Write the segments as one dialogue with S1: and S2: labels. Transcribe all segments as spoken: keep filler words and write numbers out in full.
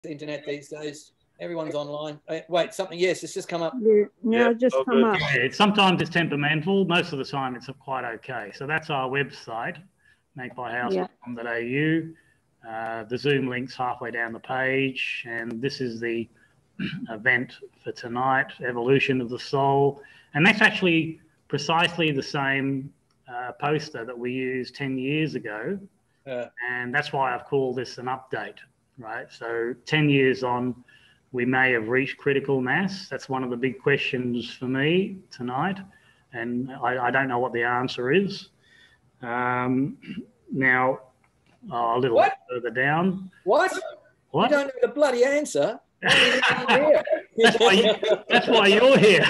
S1: internet these days. Everyone's online. Wait, something. Yes, it's just come up.
S2: Yeah, now
S3: Yeah,
S2: just
S3: all
S2: come
S3: good.
S2: up.
S4: Yeah, it's, sometimes it's temperamental. Most of the time it's quite okay. So that's our website, make by house dot com dot A U. Uh, the Zoom link's halfway down the page, and this is the event for tonight, Evolution of the Soul. And that's actually precisely the same uh, poster that we used ten years ago.
S1: Uh,
S4: And that's why I've called this an update, right? So ten years on, we may have reached critical mass. That's one of the big questions for me tonight. And I, I don't know what the answer is. Um, now, oh, a little
S1: what?
S4: bit further down.
S1: What?
S4: What?
S1: You don't know the bloody answer? Here?
S4: That's why, you, that's why you're here.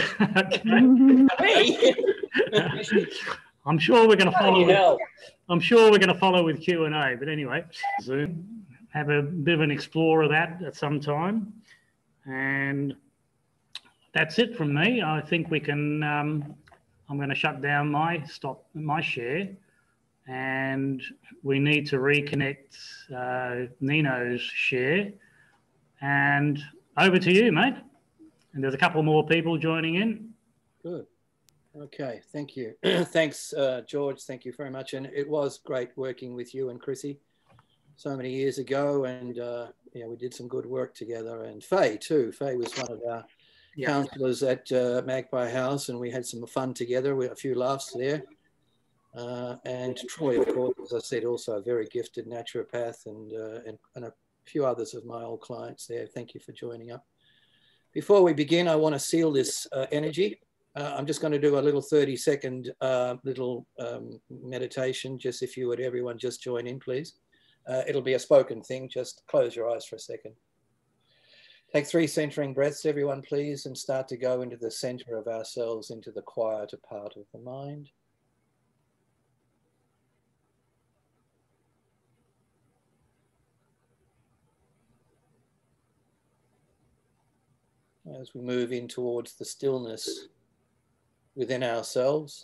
S1: Me?
S4: I'm sure we're going to follow. With,
S1: hell.
S4: I'm sure we're going to follow with Q and A. But anyway, Zoom, have a bit of an explore of that at some time, and that's it from me. I think we can. Um, I'm going to shut down my stop my share, and we need to reconnect uh, Nino's share. And over to you, mate. And there's a couple more people joining in.
S1: Good. Okay, thank you. Thanks, uh, George. Thank you very much. And it was great working with you and Chrissy so many years ago. And uh, yeah, we did some good work together. And Faye too. Faye was one of our yeah. counsellors at uh, Magpie House, and we had some fun together. We had a few laughs there. Uh, and Troy, of course, as I said, also a very gifted naturopath, and, uh, and, and a few others of my old clients there. Thank you for joining up. Before we begin, I want to seal this uh, energy. Uh, I'm just going to do a little thirty second uh, little um, meditation, just if you would, everyone just join in, please. Uh, it'll be a spoken thing. Just close your eyes for a second. Take three centering breaths, everyone, please, and start to go into the center of ourselves, into the quieter part of the mind. As we move in towards the stillness within ourselves,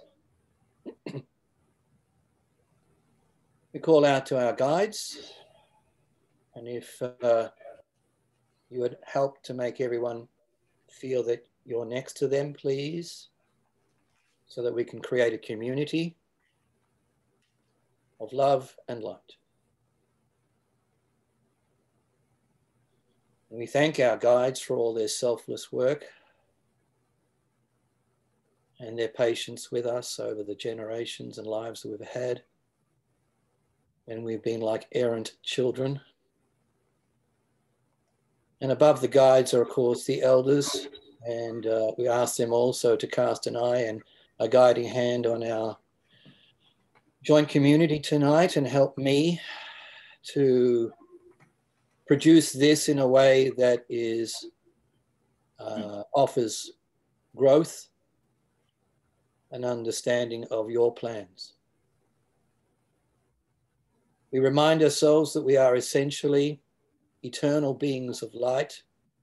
S1: we call out to our guides, and if uh, you would help to make everyone feel that you're next to them, please, so that we can create a community of love and light. And we thank our guides for all their selfless work and their patience with us over the generations and lives that we've had. And we've been like errant children. And above the guides are, of course, the elders. And uh, we ask them also to cast an eye and a guiding hand on our joint community tonight and help me to produce this in a way that is uh, offers growth and understanding of your plans. We remind ourselves that we are essentially eternal beings of light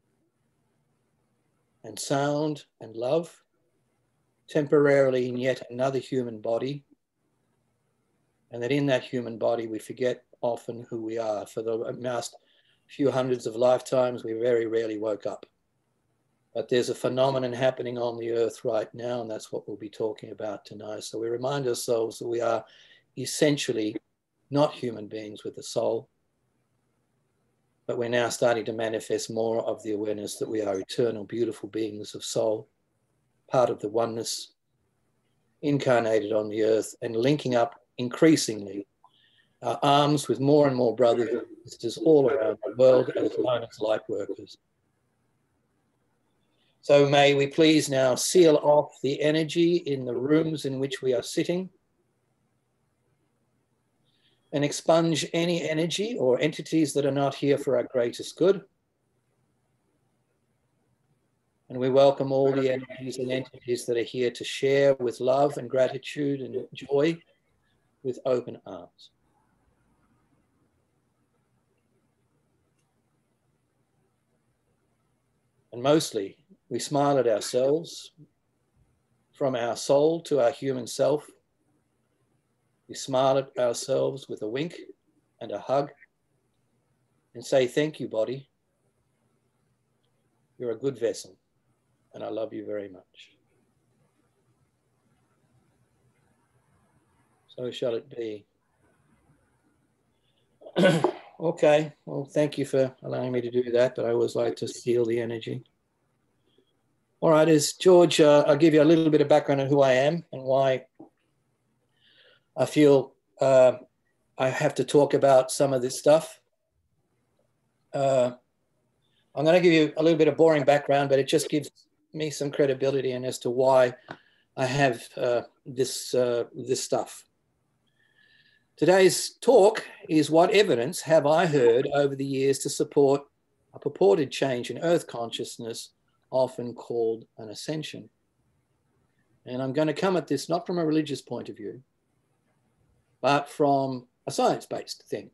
S1: and sound and love, temporarily in yet another human body, and that in that human body we forget often who we are. For the last few hundreds of lifetimes, we very rarely woke up. But there's a phenomenon happening on the earth right now, and that's what we'll be talking about tonight. So we remind ourselves that we are essentially not human beings with a soul, but we're now starting to manifest more of the awareness that we are eternal, beautiful beings of soul, part of the oneness, incarnated on the earth, and linking up increasingly our arms with more and more brothers and sisters all around the world, as known as Lightworkers. So may we please now seal off the energy in the rooms in which we are sitting and expunge any energy or entities that are not here for our greatest good. And we welcome all the energies and entities that are here to share with love and gratitude and joy with open arms. And mostly, we smile at ourselves, from our soul to our human self. We smile at ourselves with a wink and a hug and say, thank you, body. You're a good vessel, and I love you very much. So shall it be. Okay, well, thank you for allowing me to do that, but I always like to seal the energy. All right, as George, uh, I'll give you a little bit of background on who I am and why I feel uh, I have to talk about some of this stuff. Uh, I'm going to give you a little bit of boring background, but it just gives me some credibility and as to why I have uh, this, uh, this stuff. Today's talk is what evidence have I heard over the years to support a purported change in Earth consciousness, often called an ascension. And I'm going to come at this not from a religious point of view, but from a science-based thing.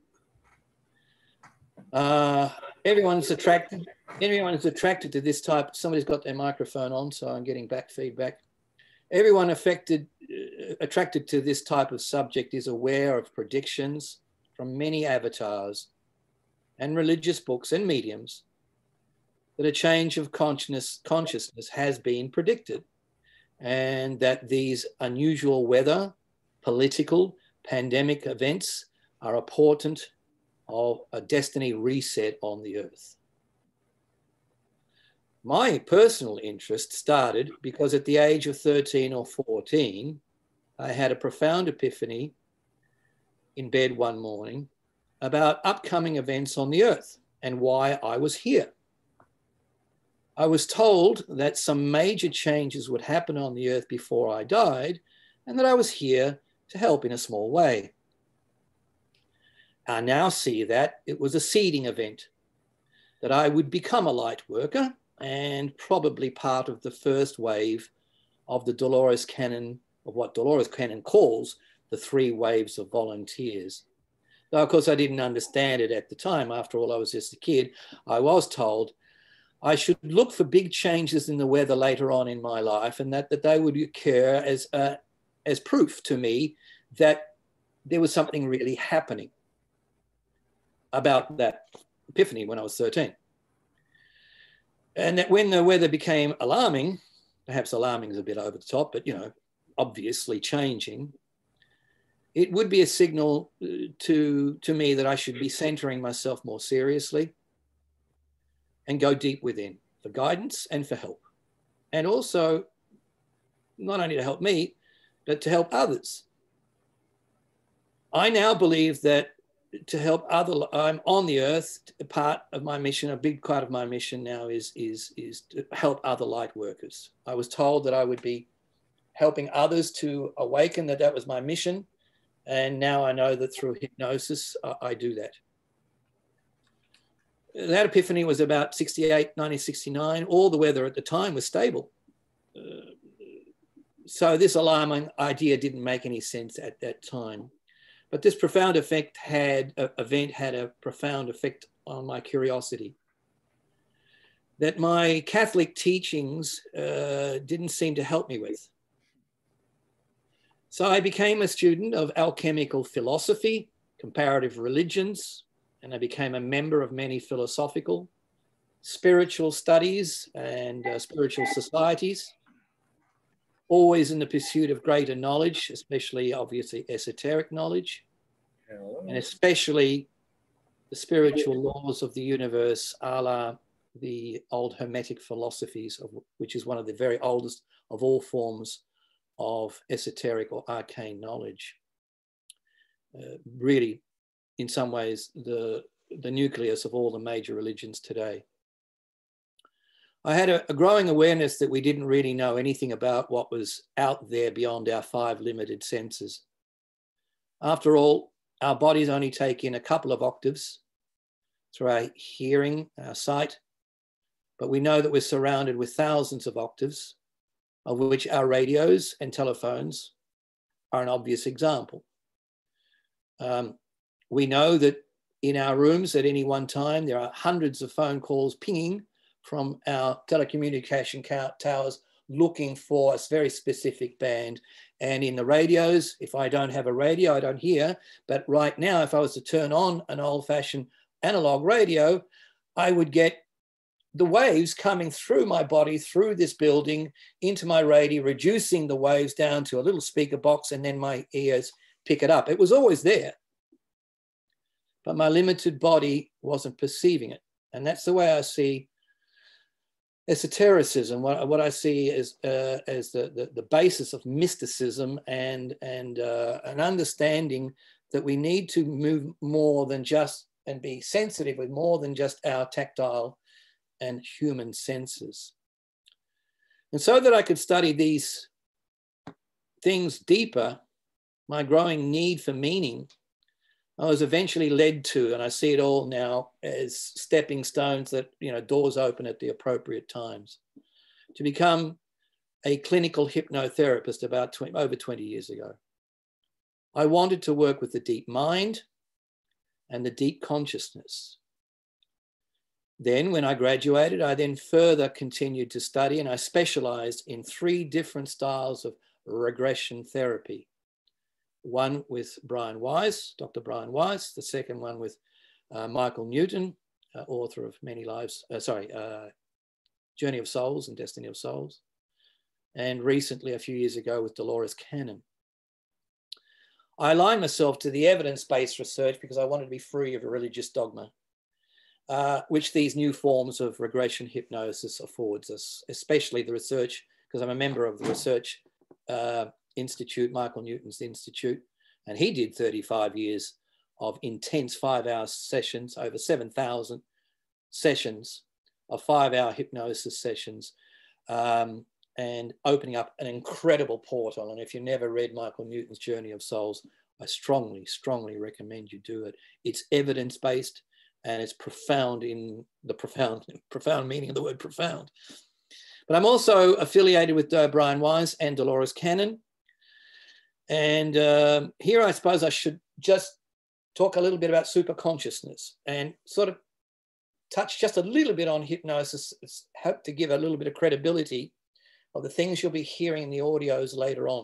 S1: Uh, everyone's attracted, everyone is attracted to this type. Somebody's got their microphone on, so I'm getting back feedback. Everyone affected, uh, attracted to this type of subject is aware of predictions from many avatars and religious books and mediums that a change of consciousness, consciousness has been predicted, and that these unusual weather, political, pandemic events are a portent of a destiny reset on the earth. My personal interest started because at the age of thirteen or fourteen, I had a profound epiphany in bed one morning about upcoming events on the earth and why I was here. I was told that some major changes would happen on the earth before I died and that I was here to help in a small way. I now see that it was a seeding event, that I would become a light worker and probably part of the first wave of the Dolores Cannon, of what Dolores Cannon calls the three waves of volunteers. Though, of course, I didn't understand it at the time. After all, I was just a kid. I was told I should look for big changes in the weather later on in my life, and that, that they would occur as, uh, as proof to me that there was something really happening about that epiphany when I was thirteen. And that when the weather became alarming, perhaps alarming is a bit over the top, but, you know, obviously changing, it would be a signal to, to me that I should be centering myself more seriously and go deep within for guidance and for help. And also, not only to help me, but to help others. I now believe that to help other, I'm on the earth, a part of my mission, a big part of my mission now is, is, is to help other light workers. I was told that I would be helping others to awaken, that that was my mission. And now I know that through hypnosis, I, I do that. That epiphany was about sixty-eight, nineteen sixty-nine. All the weather at the time was stable. Uh, so this alarming idea didn't make any sense at that time. But this profound effect had, uh, event had a profound effect on my curiosity. That my Catholic teachings uh, didn't seem to help me with. So I became a student of alchemical philosophy, comparative religions, and I became a member of many philosophical, spiritual studies and uh, spiritual societies, always in the pursuit of greater knowledge, especially obviously esoteric knowledge, and especially the spiritual laws of the universe, a la the old Hermetic philosophies, of, which is one of the very oldest of all forms of esoteric or arcane knowledge. Uh, really, in some ways, the, the nucleus of all the major religions today. I had a, a growing awareness that we didn't really know anything about what was out there beyond our five limited senses. After all, our bodies only take in a couple of octaves through our hearing, our sight, but we know that we're surrounded with thousands of octaves, of which our radios and telephones are an obvious example. Um, we know that in our rooms at any one time, there are hundreds of phone calls pinging from our telecommunication towers looking for a very specific band. And in the radios, if I don't have a radio, I don't hear. But right now, if I was to turn on an old-fashioned analog radio, I would get the waves coming through my body, through this building, into my radio, reducing the waves down to a little speaker box, and then my ears pick it up. It was always there, but my limited body wasn't perceiving it. And that's the way I see esotericism, what, what I see as, uh, as the, the, the basis of mysticism, and, and uh, an understanding that we need to move more than just, and be sensitive with more than just our tactile and human senses. And so that I could study these things deeper, my growing need for meaning, I was eventually led to, and I see it all now as stepping stones that, you know, doors open at the appropriate times, to become a clinical hypnotherapist about twenty, over twenty years ago. I wanted to work with the deep mind and the deep consciousness. Then when I graduated, I then further continued to study, and I specialized in three different styles of regression therapy. One with Brian Weiss, Doctor Brian Weiss, the second one with uh, Michael Newton, uh, author of many lives, uh, sorry, uh, Journey of Souls and Destiny of Souls, and recently, a few years ago, with Dolores Cannon. I aligned myself to the evidence-based research because I wanted to be free of a religious dogma, uh, which these new forms of regression hypnosis affords us, especially the research, because I'm a member of the research uh, Institute, Michael Newton's Institute, and he did thirty-five years of intense five-hour sessions, over seven thousand sessions of five-hour hypnosis sessions, um, and opening up an incredible portal. And if you've never read Michael Newton's Journey of Souls, I strongly, strongly recommend you do it. It's evidence-based, and it's profound in the profound, profound meaning of the word profound. But I'm also affiliated with uh, Brian Weiss and Dolores Cannon. And um, here I suppose I should just talk a little bit about superconsciousness and sort of touch just a little bit on hypnosis, hope to give a little bit of credibility of the things you'll be hearing in the audios later on.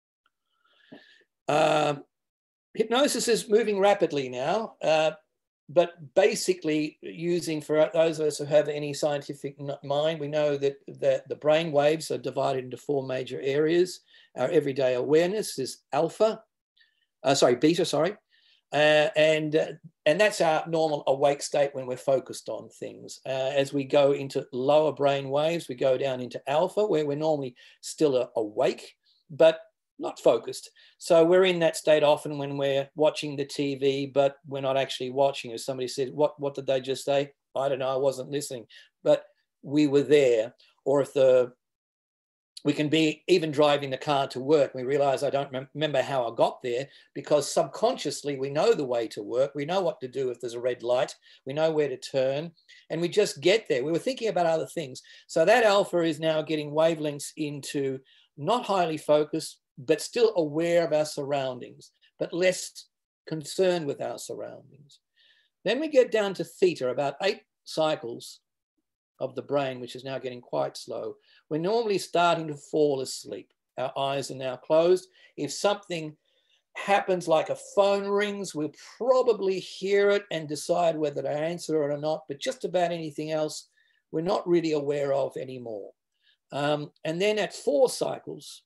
S1: Uh, hypnosis is moving rapidly now, uh, but basically using, for those of us who have any scientific mind, we know that, that the brain waves are divided into four major areas. Our everyday awareness is alpha, uh, sorry, beta, sorry. Uh, and, uh, and that's our normal awake state when we're focused on things. Uh, as we go into lower brain waves, we go down into alpha, where we're normally still uh, awake, but not focused. So we're in that state often when we're watching the T V, but we're not actually watching. As somebody said, what, what did they just say? I don't know, I wasn't listening, but we were there. Or if the, we can be even driving the car to work. We realize I don't rem remember how I got there, because subconsciously we know the way to work. We know what to do if there's a red light. We know where to turn, and we just get there. We were thinking about other things. So that alpha is now getting wavelengths into not highly focused, but still aware of our surroundings, but less concerned with our surroundings. Then we get down to theta, about eight cycles of the brain, which is now getting quite slow. We're normally starting to fall asleep. Our eyes are now closed. If something happens, like a phone rings, we'll probably hear it and decide whether to answer it or not, but just about anything else, we're not really aware of anymore. Um, and then at four cycles,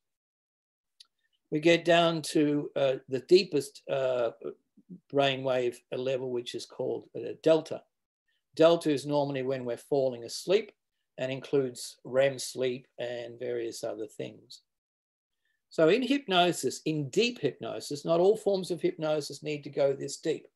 S1: we get down to uh, the deepest uh, brainwave level, which is called uh, delta. Delta is normally when we're falling asleep, and includes R E M sleep and various other things. So in hypnosis, in deep hypnosis, not all forms of hypnosis need to go this deep.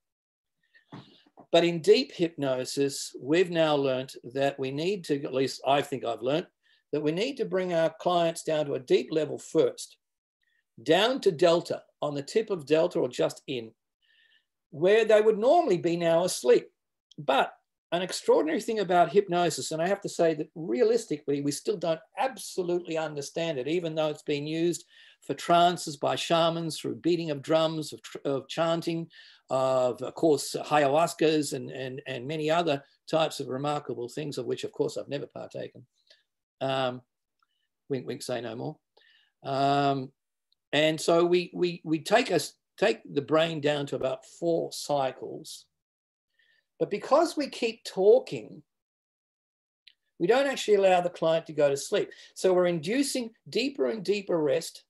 S1: But in deep hypnosis, we've now learned that we need to, at least I think I've learned, that we need to bring our clients down to a deep level first, down to delta, on the tip of delta or just in, where they would normally be now asleep. But an extraordinary thing about hypnosis, and I have to say that realistically, we still don't absolutely understand it, even though it's been used for trances by shamans through beating of drums, of, of chanting, of, of course, ayahuascas and, and, and many other types of remarkable things, of which, of course, I've never partaken. Um, wink, wink, say no more. Um, and so we, we, we take, us, take the brain down to about four cycles. But because we keep talking, We don't actually allow the client to go to sleep. So we're inducing deeper and deeper rest.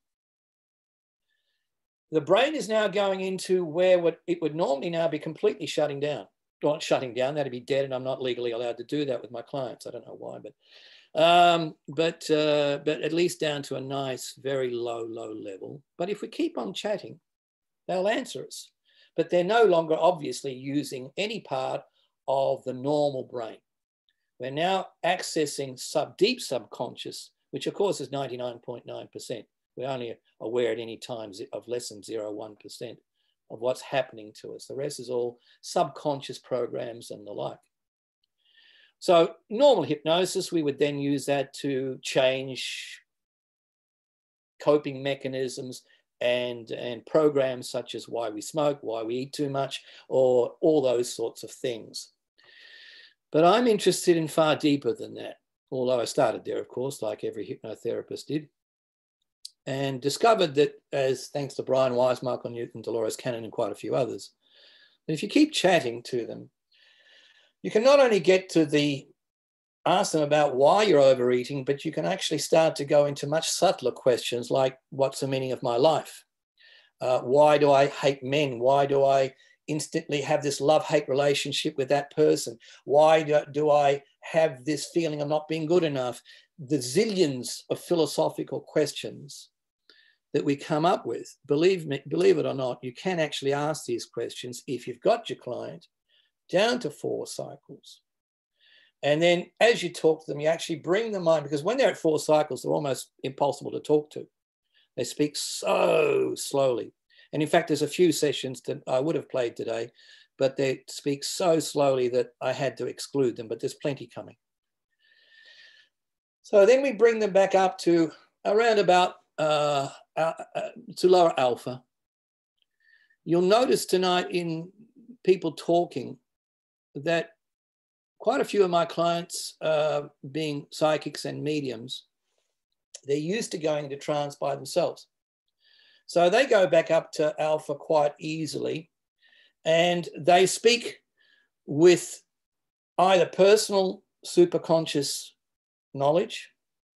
S1: The brain is now going into where what it would normally now be completely shutting down. Not shutting down, that'd be dead, and I'm not legally allowed to do that with my clients. I don't know why, but um, but uh, but at least down to a nice, very low, low level. But if we keep on chatting, they'll answer us. But they're no longer obviously using any part of the normal brain. We're now accessing sub deep subconscious, which of course is ninety-nine point nine percent. We're only aware at any time of less than zero point one percent of what's happening to us. The rest is all subconscious programs and the like. So normal hypnosis, we would then use that to change coping mechanisms and, and programs such as why we smoke, why we eat too much, or all those sorts of things. But I'm interested in far deeper than that, although I started there, of course, like every hypnotherapist did, and discovered that, as thanks to Brian Weiss, Michael Newton, Dolores Cannon, and quite a few others, that if you keep chatting to them, you can not only get to the, ask them about why you're overeating, but you can actually start to go into much subtler questions like, what's the meaning of my life? Uh, why do I hate men? Why do I instantly have this love-hate relationship with that person? Why do, do I have this feeling of not being good enough? The zillions of philosophical questions that we come up with, believe me, believe it or not, you can actually ask these questions if you've got your client down to four cycles. And then as you talk to them, you actually bring them on, because when they're at four cycles, they're almost impossible to talk to. They speak so slowly. And in fact, there's a few sessions that I would have played today, but they speak so slowly that I had to exclude them, but there's plenty coming. So then we bring them back up to around about uh, uh, to lower alpha. You'll notice tonight in people talking that quite a few of my clients, uh, being psychics and mediums, they're used to going into trance by themselves. So they go back up to alpha quite easily, and they speak with either personal superconscious knowledge,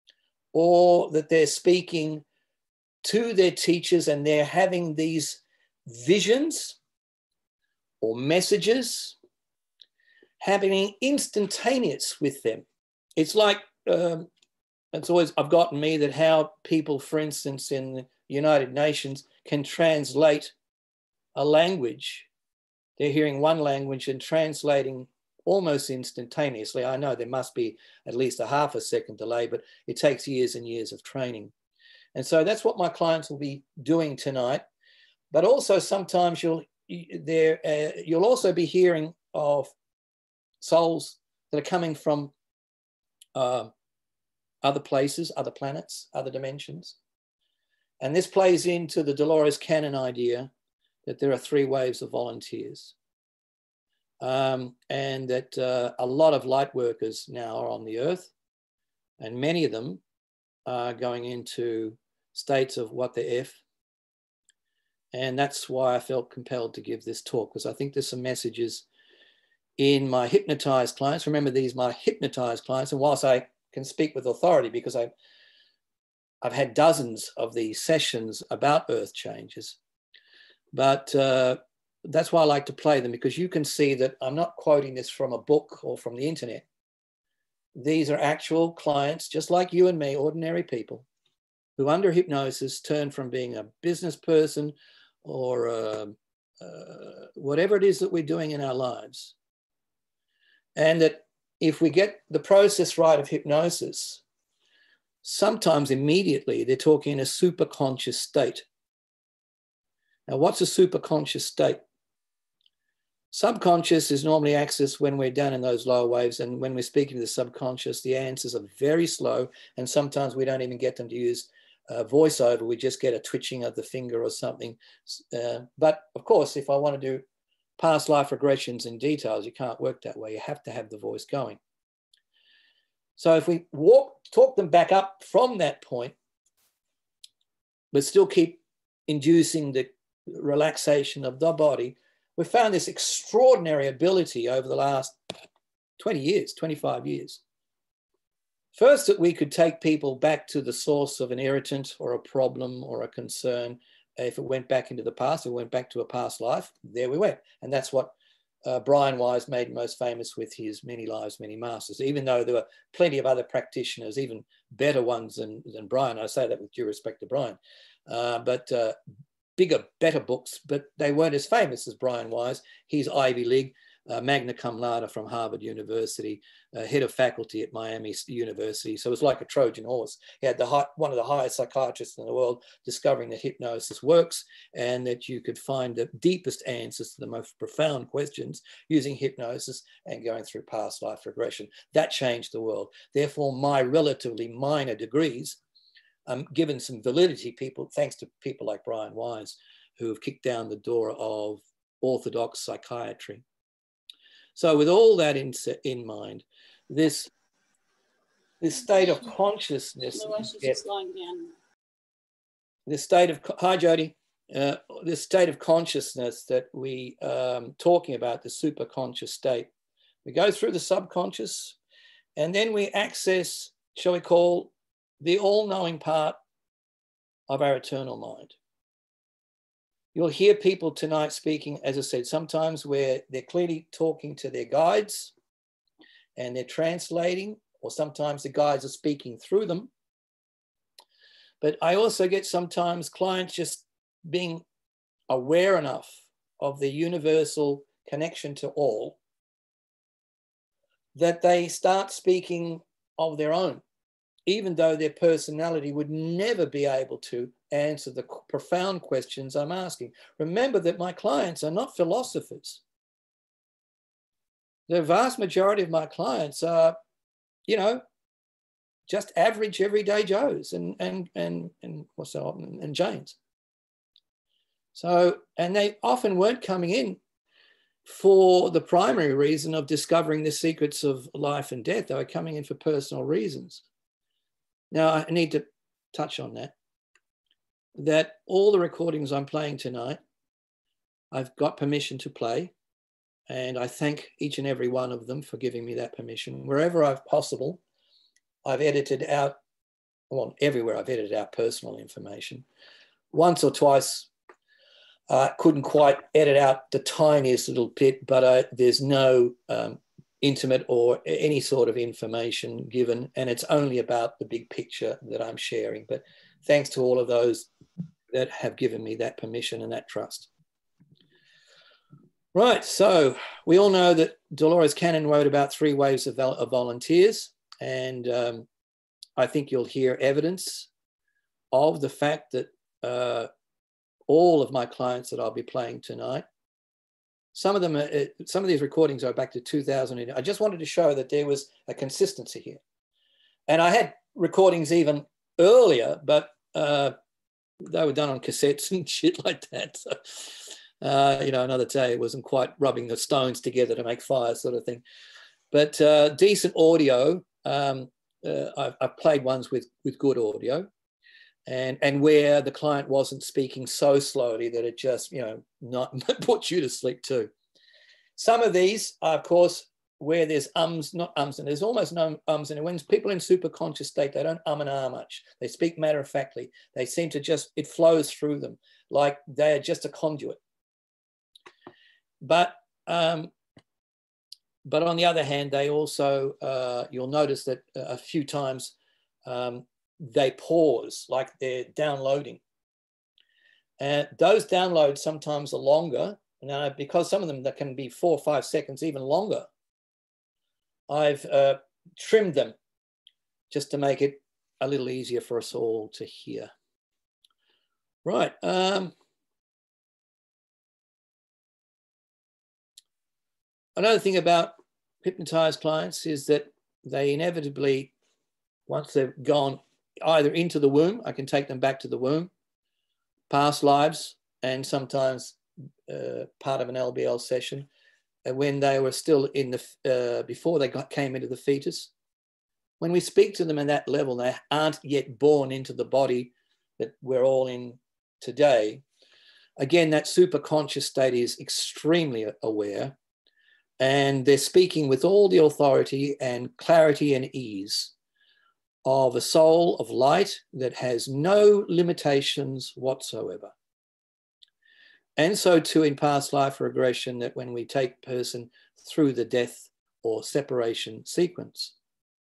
S1: or that they're speaking to their teachers and they're having these visions or messages happening instantaneous with them. It's like, um, it's always, I've gotten me that how people, for instance, in the United Nations can translate a language. They're hearing one language and translating almost instantaneously. I know there must be at least a half a second delay, but it takes years and years of training. And so that's what my clients will be doing tonight. But also sometimes you'll, there, uh, you'll also be hearing of souls that are coming from uh, other places, other planets, other dimensions. And this plays into the Dolores Cannon idea that there are three waves of volunteers. Um, and that uh, a lot of light workers now are on the earth, and many of them are going into states of what the F. And that's why I felt compelled to give this talk, because I think there's some messages in my hypnotized clients. Remember, these are my hypnotized clients. And whilst I can speak with authority, because I, I've had dozens of these sessions about earth changes, but uh, that's why I like to play them, because you can see that I'm not quoting this from a book or from the internet. These are actual clients, just like you and me, ordinary people, who under hypnosis turn from being a business person or uh, uh, whatever it is that we're doing in our lives. And that if we get the process right of hypnosis, sometimes immediately they're talking in a superconscious state. Now, what's a superconscious state? Subconscious is normally accessed when we're down in those lower waves, and when we're speaking to the subconscious, the answers are very slow, and sometimes we don't even get them to use uh, voiceover. We just get a twitching of the finger or something. Uh, but of course, if I want to do past life regressions in details, you can't work that way. You have to have the voice going. So if we walk, talk them back up from that point, but still keep inducing the relaxation of the body, we've found this extraordinary ability over the last twenty years, twenty-five years, First, that we could take people back to the source of an irritant or a problem or a concern. If it went back into the past, it went back to a past life, there we went. And that's what uh, Brian Weiss made most famous with his Many Lives, Many Masters, even though there were plenty of other practitioners, even better ones than, than Brian. I say that with due respect to Brian, uh, but uh, bigger, better books, but they weren't as famous as Brian Weiss. He's Ivy League, uh, magna cum laude from Harvard University, uh, head of faculty at Miami University. So it was like a Trojan horse. He had the high, one of the highest psychiatrists in the world discovering that hypnosis works and that you could find the deepest answers to the most profound questions using hypnosis and going through past life regression. That changed the world. Therefore, my relatively minor degrees um, given some validity, people, thanks to people like Brian Weiss, who have kicked down the door of orthodox psychiatry. So with all that in, in mind, this, this state of consciousness,
S2: just lying down.
S1: this state of, hi Jody, uh, this state of consciousness that we um, talking about, the superconscious state, we go through the subconscious and then we access, shall we call, the all-knowing part of our eternal mind. You'll hear people tonight speaking, as I said, sometimes where they're clearly talking to their guides and they're translating, or sometimes the guides are speaking through them. But I also get sometimes clients just being aware enough of the universal connection to all that they start speaking of their own, even though their personality would never be able to answer the profound questions I'm asking. Remember that my clients are not philosophers. The vast majority of my clients are, you know, just average everyday Joes and and and and what's that, and Janes. So, and they often weren't coming in for the primary reason of discovering the secrets of life and death. They were coming in for personal reasons. Now, I need to touch on that, that all the recordings I'm playing tonight, I've got permission to play, and I thank each and every one of them for giving me that permission. Wherever I've possible, I've edited out, well, everywhere I've edited out personal information. Once or twice, I uh, couldn't quite edit out the tiniest little bit, but uh, there's no um, intimate or any sort of information given, and it's only about the big picture that I'm sharing. But thanks to all of those that have given me that permission and that trust. Right, so we all know that Dolores Cannon wrote about three waves of, of volunteers, and um, I think you'll hear evidence of the fact that uh, all of my clients that I'll be playing tonight, some of them, are, some of these recordings are back to two thousand eight. I just wanted to show that there was a consistency here. And I had recordings even earlier, but uh, they were done on cassettes and shit like that. So, uh, you know, another day it wasn't quite rubbing the stones together to make fire sort of thing. But uh, decent audio. Um, uh, I've, I've played ones with, with good audio. And, and where the client wasn't speaking so slowly that it just, you know, not put you to sleep too. Some of these are, of course, where there's ums, not ums, and there's almost no ums. And when people in super conscious state, they don't um and ah much. They speak matter-of-factly. They seem to just, it flows through them like they are just a conduit. But, um, but on the other hand, they also, uh, you'll notice that a few times, um, they pause, like they're downloading. And those downloads sometimes are longer. Now, because some of them that can be four or five seconds, even longer, I've uh, trimmed them just to make it a little easier for us all to hear. Right. Um, another thing about hypnotized clients is that they inevitably, once they've gone either into the womb, I can take them back to the womb, past lives, and sometimes uh, part of an L B L session, uh, when they were still in the, uh, before they got, came into the fetus. When we speak to them at that level, they aren't yet born into the body that we're all in today. Again, that super conscious state is extremely aware, and they're speaking with all the authority and clarity and ease. of a soul of light that has no limitations whatsoever. And so too in past life regression, that when we take a person through the death or separation sequence,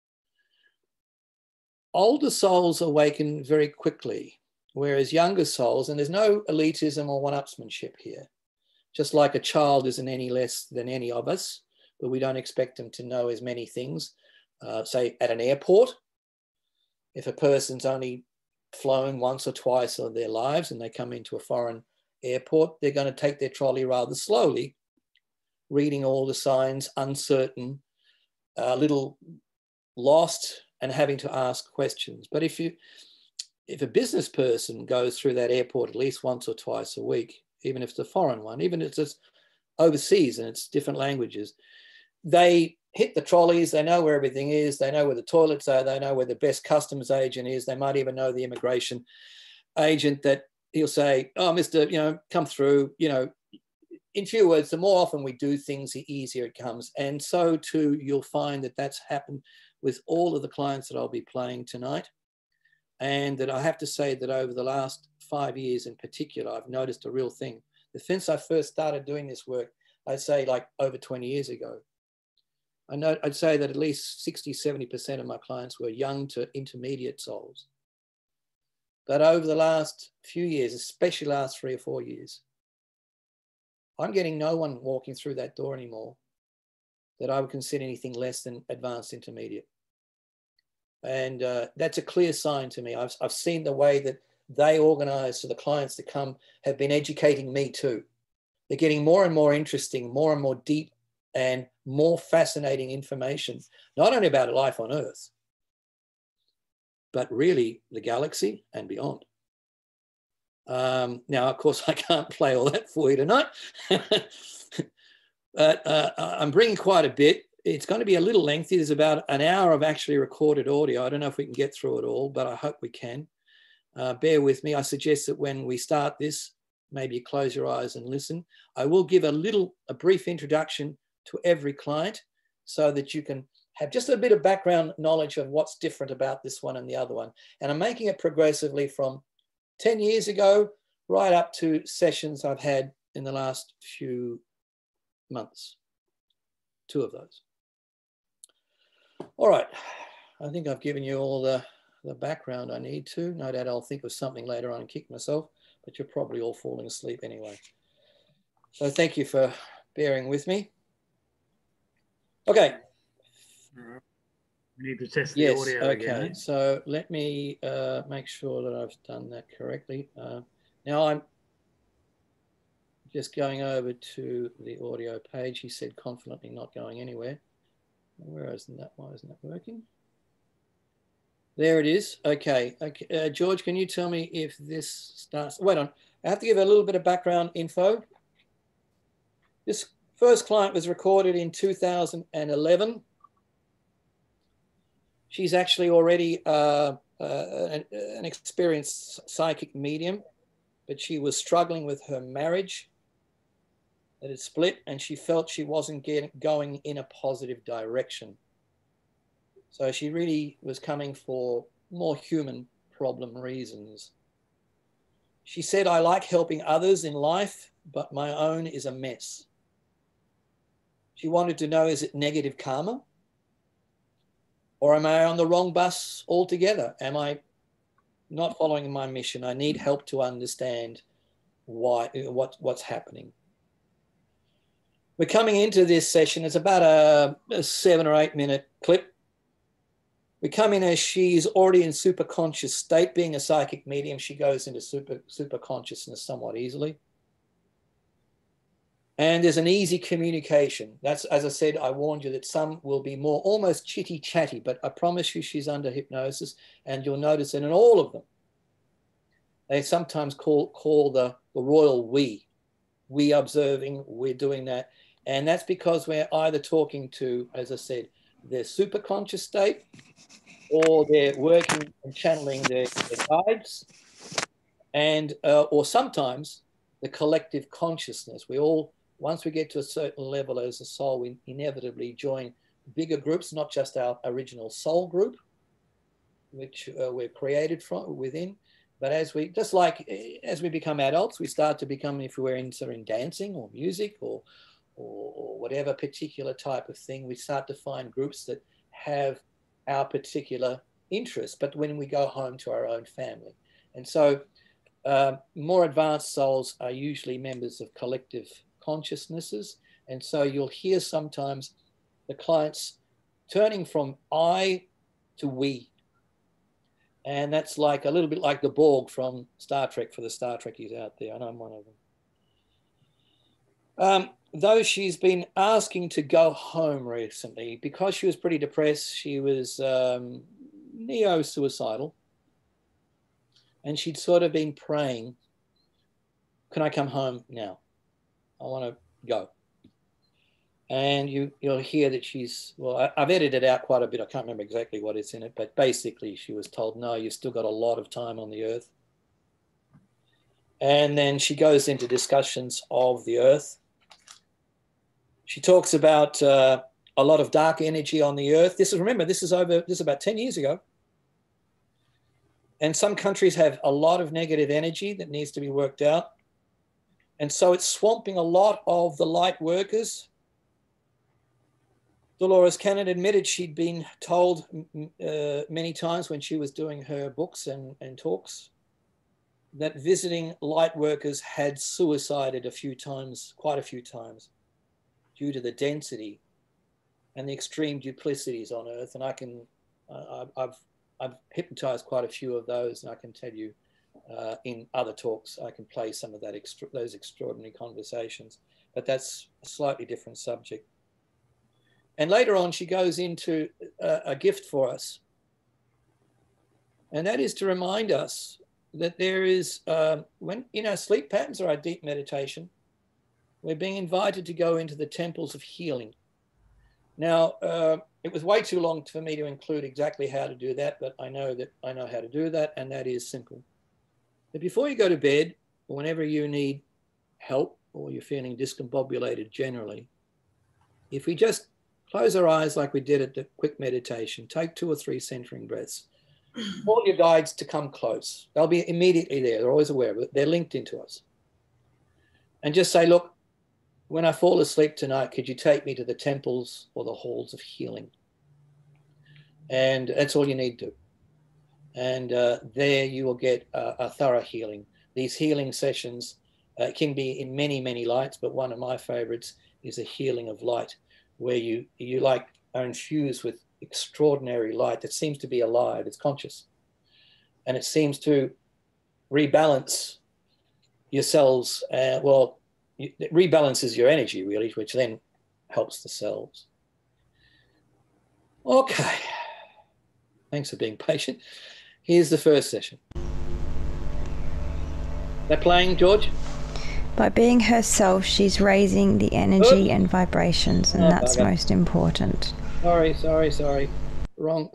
S1: older souls awaken very quickly, whereas younger souls, and there's no elitism or one-upsmanship here, just like a child isn't any less than any of us, but we don't expect them to know as many things. Uh, say at an airport, if a person's only flown once or twice of their lives and they come into a foreign airport, they're going to take their trolley rather slowly, reading all the signs, uncertain, a little lost, and having to ask questions. But if you, if a business person goes through that airport at least once or twice a week, even if it's a foreign one, even if it's overseas and it's different languages, they hit the trolleys, they know where everything is, they know where the toilets are, they know where the best customs agent is, they might even know the immigration agent that he'll say, oh, Mister, you know, come through, you know. In few words, the more often we do things, the easier it comes. And so too, you'll find that that's happened with all of the clients that I'll be playing tonight. And that I have to say that over the last five years in particular, I've noticed a real thing. That since I first started doing this work, I'd say like over twenty years ago, I know, I'd say that at least sixty, seventy percent of my clients were young to intermediate souls. But over the last few years, especially last three or four years, I'm getting no one walking through that door anymore that I would consider anything less than advanced intermediate. And uh, that's a clear sign to me. I've, I've seen the way that they organize so the clients that come have been educating me too. They're getting more and more interesting, more and more deep and more fascinating information, not only about life on Earth, but really the galaxy and beyond. Um, now, of course, I can't play all that for you tonight, but uh, I'm bringing quite a bit. It's going to be a little lengthy. There's about an hour of actually recorded audio. I don't know if we can get through it all, but I hope we can. Uh, bear with me. I suggest that when we start this, maybe you close your eyes and listen. I will give a little, a brief introduction to every client so that you can have just a bit of background knowledge of what's different about this one and the other one. And I'm making it progressively from ten years ago, right up to sessions I've had in the last few months, two of those. All right, I think I've given you all the, the background I need to. No doubt I'll think of something later on and kick myself, but you're probably all falling asleep anyway. So thank you for bearing with me. Okay.
S4: We need to test the
S1: yes,
S4: audio
S1: okay.
S4: again. Eh?
S1: So let me uh, make sure that I've done that correctly. Uh, now I'm just going over to the audio page. He said confidently not going anywhere. Where isn't that? Why isn't that working? There it is. Okay. Okay. Uh, George, can you tell me if this starts? Wait on. I have to give a little bit of background info. This first client was recorded in two thousand eleven. She's actually already uh, uh, an, an experienced psychic medium, but she was struggling with her marriage that had split, and she felt she wasn't getting, going in a positive direction. So she really was coming for more human problem reasons. She said, I like helping others in life, but my own is a mess. She wanted to know, is it negative karma? Or am I on the wrong bus altogether? Am I not following my mission? I need help to understand why, what, what's happening. We're coming into this session. It's about a, a seven or eight minute clip. We come in as she's already in super conscious state. Being a psychic medium, she goes into super, super consciousness somewhat easily. And there's an easy communication. That's, as I said, I warned you that some will be more almost chitty chatty, but I promise you she's under hypnosis, and you'll notice that in all of them, they sometimes call, call the, the royal we. We observing, we're doing that. And that's because we're either talking to, as I said, their super conscious state, or they're working and channeling their, their guides, and, uh, or sometimes the collective consciousness. We all, once we get to a certain level as a soul, we inevitably join bigger groups, not just our original soul group. which uh, we're created from within. But as we, just like as we become adults, we start to become, if we're in, sort of in dancing or music or, or, or whatever particular type of thing, we start to find groups that have our particular interests, but when we go home to our own family. And so uh, more advanced souls are usually members of collective consciousnesses. And so you'll hear sometimes the clients turning from I to we. And that's like a little bit like the Borg from Star Trek, for the Star Trekkies out there. And I'm one of them. Um, though she's been asking to go home recently, because she was pretty depressed, she was um, neo-suicidal. And she'd sort of been praying, can I come home now? I want to go. And you, you'll hear that she's, well, I, I've edited out quite a bit. I can't remember exactly what is in it, but basically she was told, no, you've still got a lot of time on the earth. And then she goes into discussions of the earth. She talks about uh, a lot of dark energy on the earth. This is, remember, this is over, this is about ten years ago. And some countries have a lot of negative energy that needs to be worked out. And so it's swamping a lot of the light workers. Dolores Cannon admitted she'd been told uh, many times when she was doing her books and, and talks that visiting light workers had suicided a few times, quite a few times, due to the density and the extreme duplicities on Earth. And I can, uh, I've, I've hypnotized quite a few of those, and I can tell you uh, in other talks, I can play some of that extra, those extraordinary conversations, but that's a slightly different subject. And later on, she goes into a, a gift for us. And that is to remind us that there is, um, when in our sleep patterns or our deep meditation, we're being invited to go into the temples of healing. Now, uh, it was way too long for me to include exactly how to do that, but I know that I know how to do that, and that is simple. But before you go to bed, or whenever you need help or you're feeling discombobulated generally, if we just close our eyes like we did at the quick meditation, take two or three centering breaths, call your guides to come close. They'll be immediately there. They're always aware of it. They're linked into us. And just say, look, when I fall asleep tonight, could you take me to the temples or the halls of healing? And that's all you need to do. And uh, there you will get a, a thorough healing. These healing sessions uh, can be in many, many lights, but one of my favorites is a healing of light, where you, you like are infused with extraordinary light that seems to be alive, it's conscious. And it seems to rebalance your cells. Uh, well, it rebalances your energy, really, which then helps the cells. Okay. Thanks for being patient. Here's the first session. They're playing, George?
S2: By being herself, she's raising the energy Oops. and vibrations, and oh, that's okay. most important.
S1: Sorry, sorry, sorry. Wrong.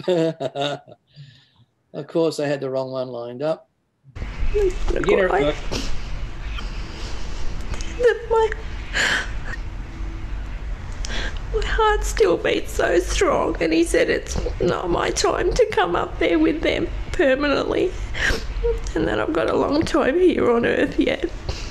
S1: Of course, I had the wrong one lined up. Beginner at work.
S3: My, my heart still beats so strong, and he said it's not my time to come up there with them permanently, and that I've got a long time here on Earth yet.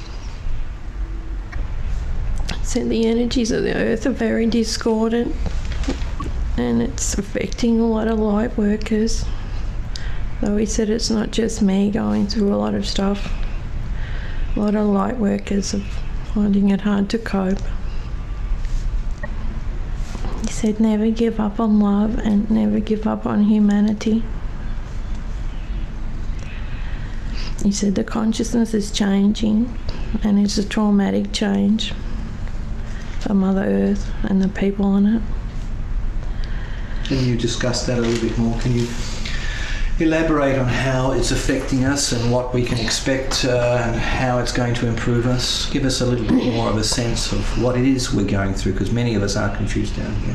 S3: So the energies of the earth are very discordant, and it's affecting a lot of light workers. Though he said it's not just me going through a lot of stuff. A lot of light workers are finding it hard to cope. He said never give up on love and never give up on humanity. He said the consciousness is changing, and it's a traumatic change for Mother Earth and the people on it.
S5: Can you discuss that a little bit more? Can you elaborate on how it's affecting us and what we can expect uh, and how it's going to improve us? Give us a little bit more of a sense of what it is we're going through, because many of us are confused down here.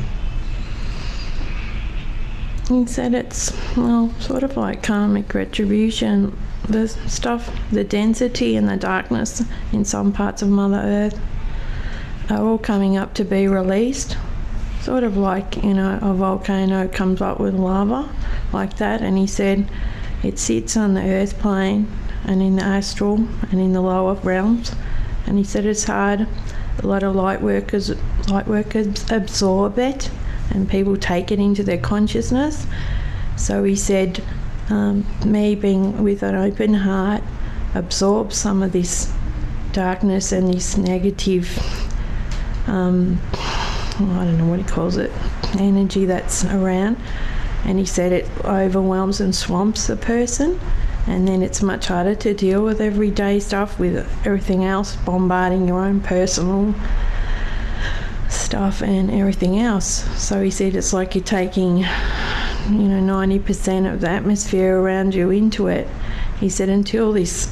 S3: He said it's, well, sort of like karmic retribution. The stuff, the density and the darkness in some parts of Mother Earth are all coming up to be released. Sort of like, you know, a volcano comes up with lava. like that, and he said it sits on the earth plane and in the astral and in the lower realms, and he said it's hard. A lot of light workers, light workers absorb it, and people take it into their consciousness. So he said, um, me being with an open heart absorbs some of this darkness and this negative, um, I don't know what he calls it, energy that's around. And he said it overwhelms and swamps the person, and then it's much harder to deal with everyday stuff, with everything else bombarding your own personal stuff and everything else. So he said it's like you're taking, you know, ninety percent of the atmosphere around you into it. He said until this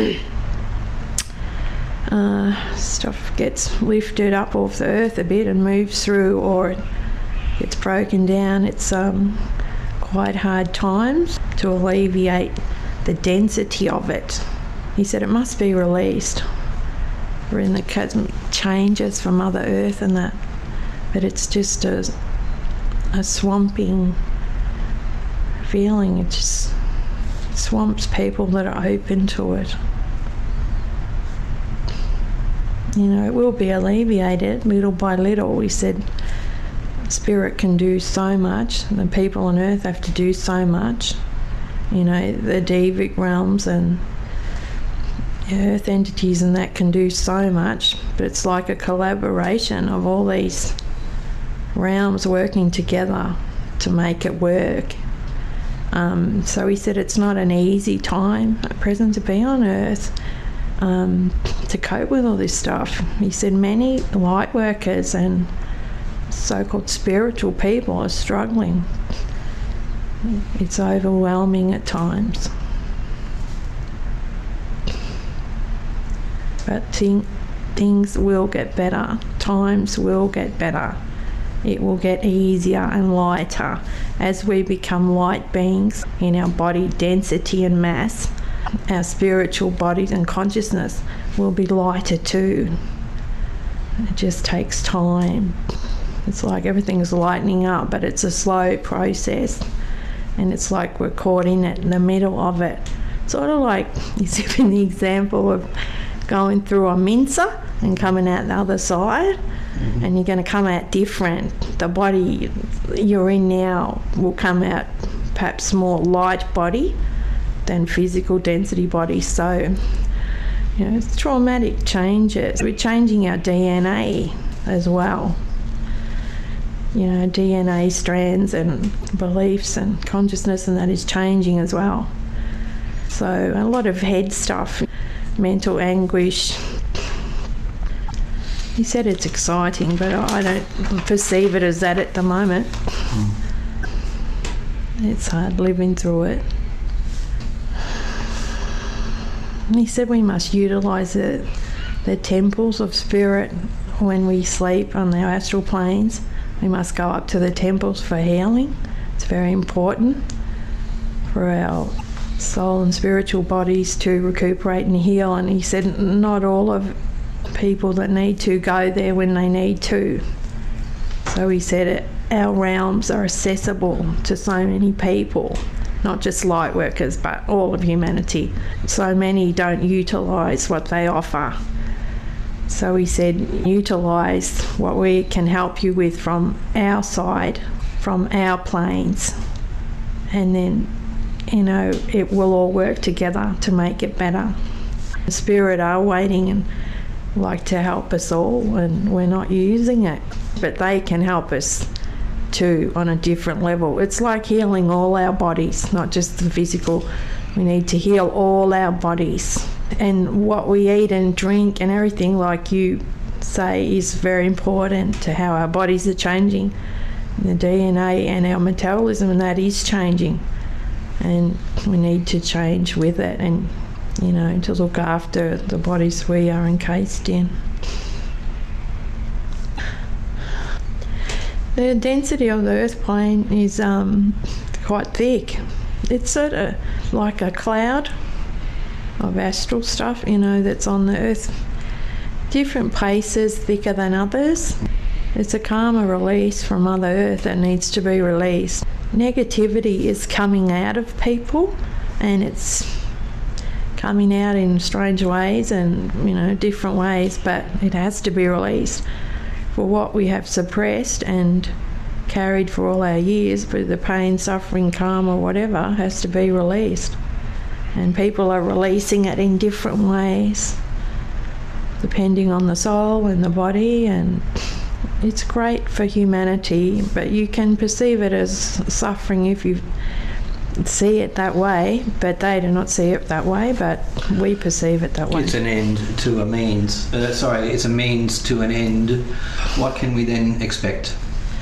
S3: uh, stuff gets lifted up off the earth a bit and moves through, or gets broken down, it's um, quite hard times to alleviate the density of it. He said it must be released when the cosmic changes from Mother Earth and that, but it's just a, a swamping feeling. It just swamps people that are open to it. You know, it will be alleviated little by little. He said spirit can do so much, the people on earth have to do so much. You know, the devic realms and earth entities and that can do so much, but it's like a collaboration of all these realms working together to make it work. Um, so he said it's not an easy time at present to be on earth, um, to cope with all this stuff. He said many light workers and so-called spiritual people are struggling. It's overwhelming at times. But thing, things will get better. Times will get better. It will get easier and lighter as we become light beings in our body density and mass. Our spiritual bodies and consciousness will be lighter too. It just takes time. It's like everything's lightening up, but it's a slow process. And it's like we're caught in it, in the middle of it. Sort of like, you see in the example of going through a mincer and coming out the other side, mm-hmm. and you're going to come out different. The body you're in now will come out perhaps more light body than physical density body. So, you know, it's traumatic changes. We're changing our D N A as well. You know, D N A strands and beliefs and consciousness, and that is changing as well. So a lot of head stuff, mental anguish. He said it's exciting, but I don't perceive it as that at the moment. Mm. It's hard living through it. And he said we must utilise the, the temples of spirit when we sleep on the astral planes. We must go up to the temples for healing. It's very important for our soul and spiritual bodies to recuperate and heal. And he said not all of people that need to go there when they need to. So he said it, our realms are accessible to so many people, not just light workers, but all of humanity. So many don't utilise what they offer. So he said, utilise what we can help you with from our side, from our planes, and then, you know, it will all work together to make it better. The spirit are waiting and like to help us all, and we're not using it, but they can help us too on a different level. It's like healing all our bodies, not just the physical. We need to heal all our bodies. And what we eat and drink and everything, like you say, is very important to how our bodies are changing. The D N A and our metabolism, and that is changing. And we need to change with it, and, you know, to look after the bodies we are encased in. The density of the earth plane is um, quite thick. It's sort of like a cloud of astral stuff, you know, that's on the earth. Different places thicker than others. It's a karma release from Mother Earth that needs to be released. negativity is coming out of people, and it's coming out in strange ways and, you know, different ways, but it has to be released. For what we have suppressed and carried for all our years, but the pain, suffering, karma, whatever, has to be released. And people are releasing it in different ways, depending on the soul and the body, and it's great for humanity, but you can perceive it as suffering if you see it that way, but they do not see it that way, but we perceive it that way.
S5: It's an end to a means. Uh, sorry, it's a means to an end. What can we then expect?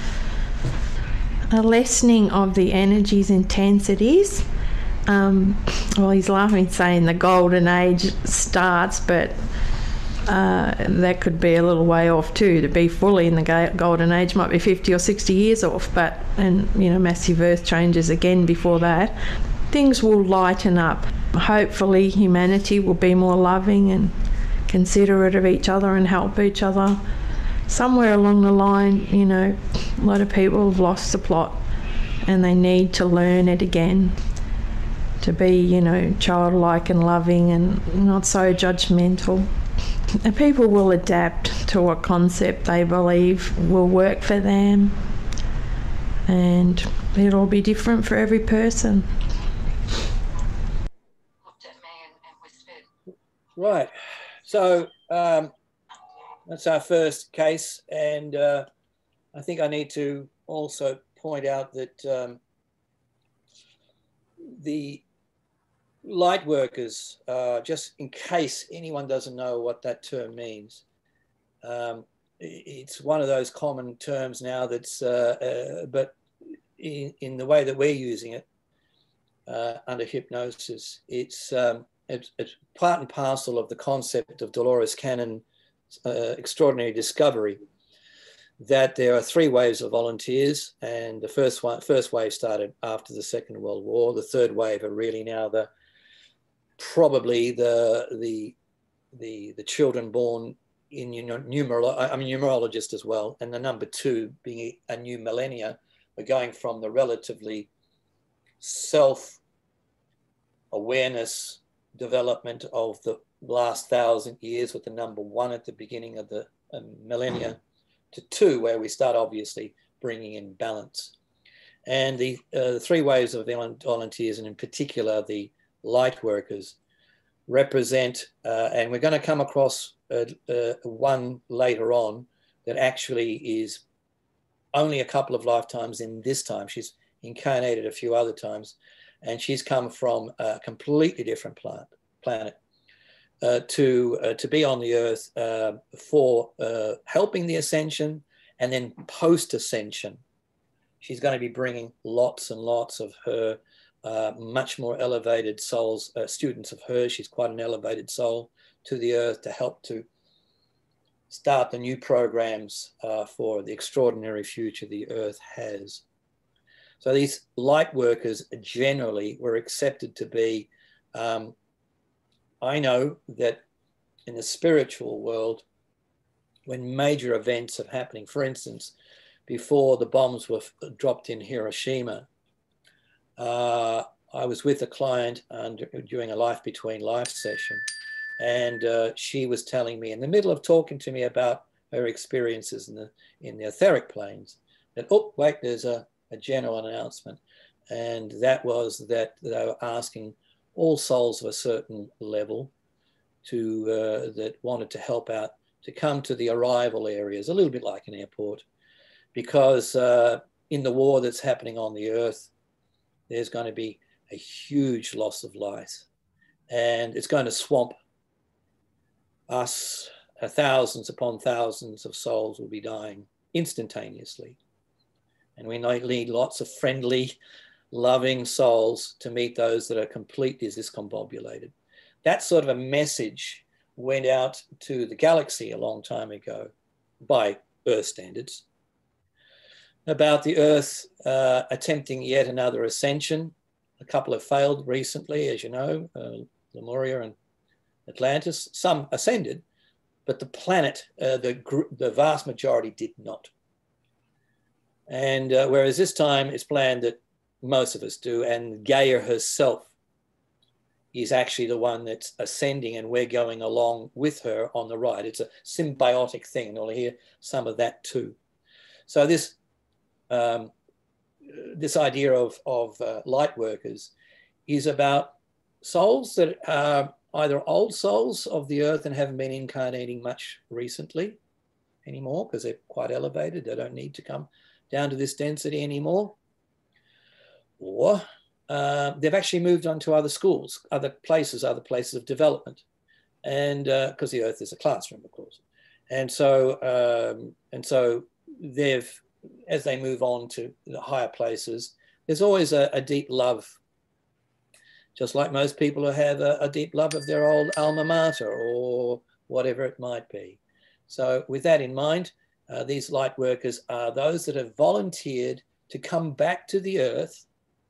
S3: A lessening of the energy's intensities. Um, well, he's laughing, saying the golden age starts, but uh, that could be a little way off too. To be fully in the golden age might be fifty or sixty years off, but, and, you know, massive earth changes again before that. Things will lighten up. Hopefully humanity will be more loving and considerate of each other and help each other. Somewhere along the line, you know, a lot of people have lost the plot and they need to learn it again, to be, you know, childlike and loving and not so judgmental. And people will adapt to what concept they believe will work for them, and it'll be different for every person.
S1: Right. So um, that's our first case, and uh, I think I need to also point out that um, the Lightworkers, uh, just in case anyone doesn't know what that term means, um, it's one of those common terms now that's, uh, uh, but in, in the way that we're using it uh, under hypnosis, it's, um, it's, it's part and parcel of the concept of Dolores Cannon's uh, extraordinary discovery that there are three waves of volunteers, and the first one, first wave started after the Second World War. The third wave are really now the probably the the the the children born in, you know, numerolo I'm a numerologist as well, and the number two being a new millennia. We're going from the relatively self-awareness development of the last thousand years with the number one at the beginning of the um, millennia to two, where we start obviously bringing in balance. And the, uh, the three waves of volunteers, and in particular the Lightworkers, represent, uh, and we're going to come across uh, uh, one later on that actually is only a couple of lifetimes in this time. She's incarnated a few other times, and she's come from a completely different planet, planet uh, to, uh, to be on the earth uh, for uh, helping the ascension, and then post-ascension. She's going to be bringing lots and lots of her Uh, much more elevated souls, uh, students of hers. She's quite an elevated soul to the earth to help to start the new programs uh, for the extraordinary future the earth has. So these Lightworkers generally were accepted to be, um, I know that in the spiritual world, when major events are happening, for instance, before the bombs were dropped in Hiroshima, Uh, I was with a client under, during a Life Between Life session, and uh, she was telling me in the middle of talking to me about her experiences in the, in the etheric planes that, oh, wait, there's a, a general announcement. And that was that they were asking all souls of a certain level to, uh, that wanted to help out to come to the arrival areas, a little bit like an airport, because uh, in the war that's happening on the earth, there's going to be a huge loss of life, and it's going to swamp us. Uh, thousands upon thousands of souls will be dying instantaneously. And we need lots of friendly, loving souls to meet those that are completely discombobulated. That sort of a message went out to the galaxy a long time ago by Earth standards, about the Earth uh, attempting yet another ascension. A couple have failed recently, as you know, uh, Lemuria and Atlantis. Some ascended, but the planet, uh, the, the vast majority did not. And uh, whereas this time it's planned that most of us do, and Gaia herself is actually the one that's ascending, and we're going along with her on the right. It's a symbiotic thing, and we'll hear some of that too. So this um, this idea of, of uh, light workers is about souls that are either old souls of the earth and haven't been incarnating much recently anymore because they're quite elevated. They don't need to come down to this density anymore. Or uh, they've actually moved on to other schools, other places, other places of development. And because uh, the earth is a classroom, of course. And so, um, and so they've, as they move on to the higher places, there's always a, a deep love, just like most people who have a, a deep love of their old alma mater or whatever it might be. So with that in mind, uh, these light workers are those that have volunteered to come back to the earth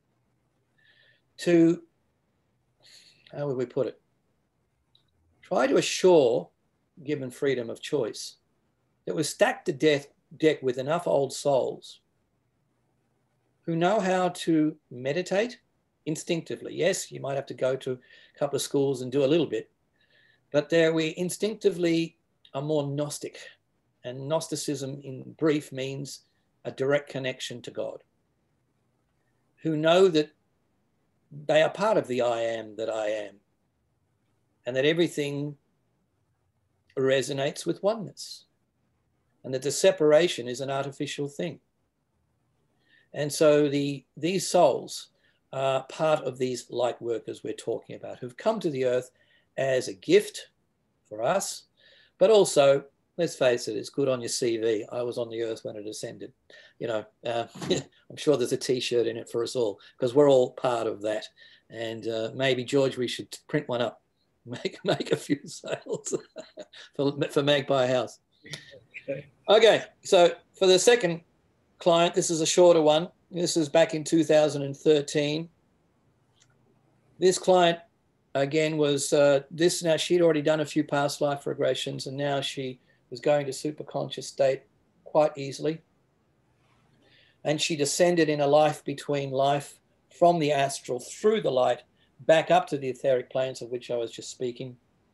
S1: to, how would we put it? Try to assure, given freedom of choice, that we're stacked to death, deck with enough old souls who know how to meditate instinctively. Yes, you might have to go to a couple of schools and do a little bit, but there we instinctively are more Gnostic. And Gnosticism in brief means a direct connection to God, who know that they are part of the I am that I am, and that everything resonates with oneness, and that the separation is an artificial thing. And so the, these souls are part of these light workers we're talking about, who've come to the earth as a gift for us, but also, let's face it, it's good on your C V. I was on the earth when it ascended. You know, uh, I'm sure there's a t-shirt in it for us all, because we're all part of that. And uh, maybe, George, we should print one up, make, make a few sales for, for Magpie House. Okay. Okay, so for the second client, this is a shorter one. This is back in two thousand thirteen. This client, again, was uh, this, now she'd already done a few past life regressions, and now she was going to superconscious state quite easily. And she descended in a life between life from the astral through the light back up to the etheric planes of which I was just speaking.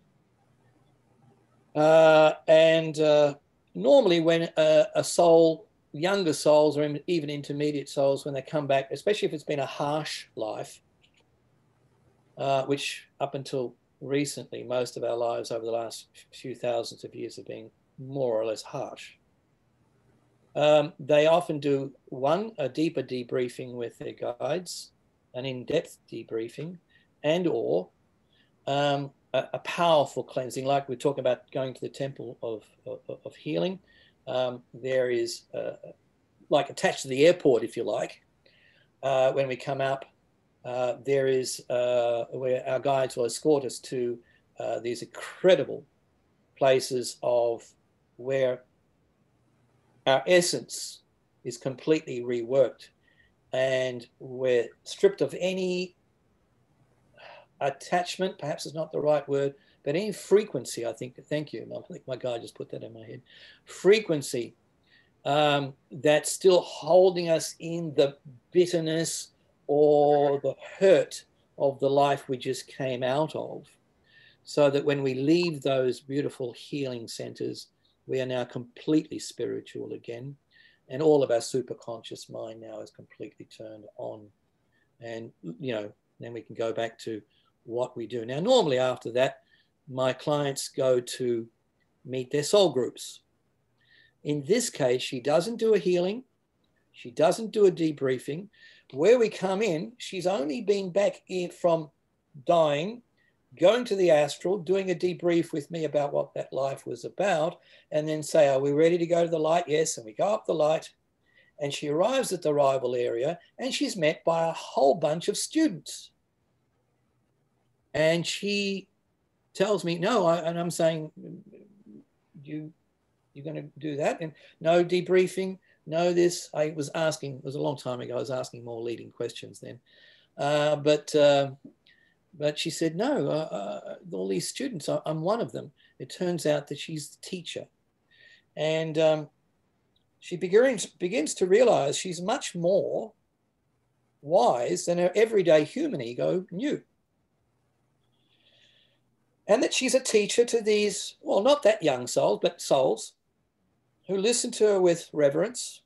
S1: Uh, and uh, normally when a, a soul, younger souls or even intermediate souls, when they come back, especially if it's been a harsh life, uh, which up until recently, most of our lives over the last few thousands of years have been more or less harsh. Um, they often do, one, a deeper debriefing with their guides, an in-depth debriefing, and or um, a, a powerful cleansing, like we're talking about going to the temple of, of, of healing. Um, there is, uh, like attached to the airport, if you like, uh, when we come up, uh, there is uh, where our guides will escort us to uh, these incredible places of where our essence is completely reworked, and we're stripped of any attachment, perhaps is not the right word, but any frequency, I think, thank you, I think my guy just put that in my head, frequency um, that's still holding us in the bitterness or the hurt of the life we just came out of, so that when we leave those beautiful healing centers, we are now completely spiritual again, and all of our superconscious mind now is completely turned on. And, you know, then we can go back to what we do. Now, normally after that, my clients go to meet their soul groups. In this case, she doesn't do a healing. She doesn't do a debriefing. Where we come in, she's only been back in from dying, going to the astral, doing a debrief with me about what that life was about, and then say, are we ready to go to the light? Yes. And we go up the light, and she arrives at the arrival area, and she's met by a whole bunch of students. And she tells me, no, I, and I'm saying, you, you're going to do that? And no debriefing, no this. I was asking, it was a long time ago, I was asking more leading questions then. Uh, but... Uh, But she said, no, uh, uh, all these students, I'm one of them. It turns out that she's the teacher. And um, she begins, begins to realize she's much more wise than her everyday human ego knew. And that she's a teacher to these, well, not that young souls, but souls who listen to her with reverence.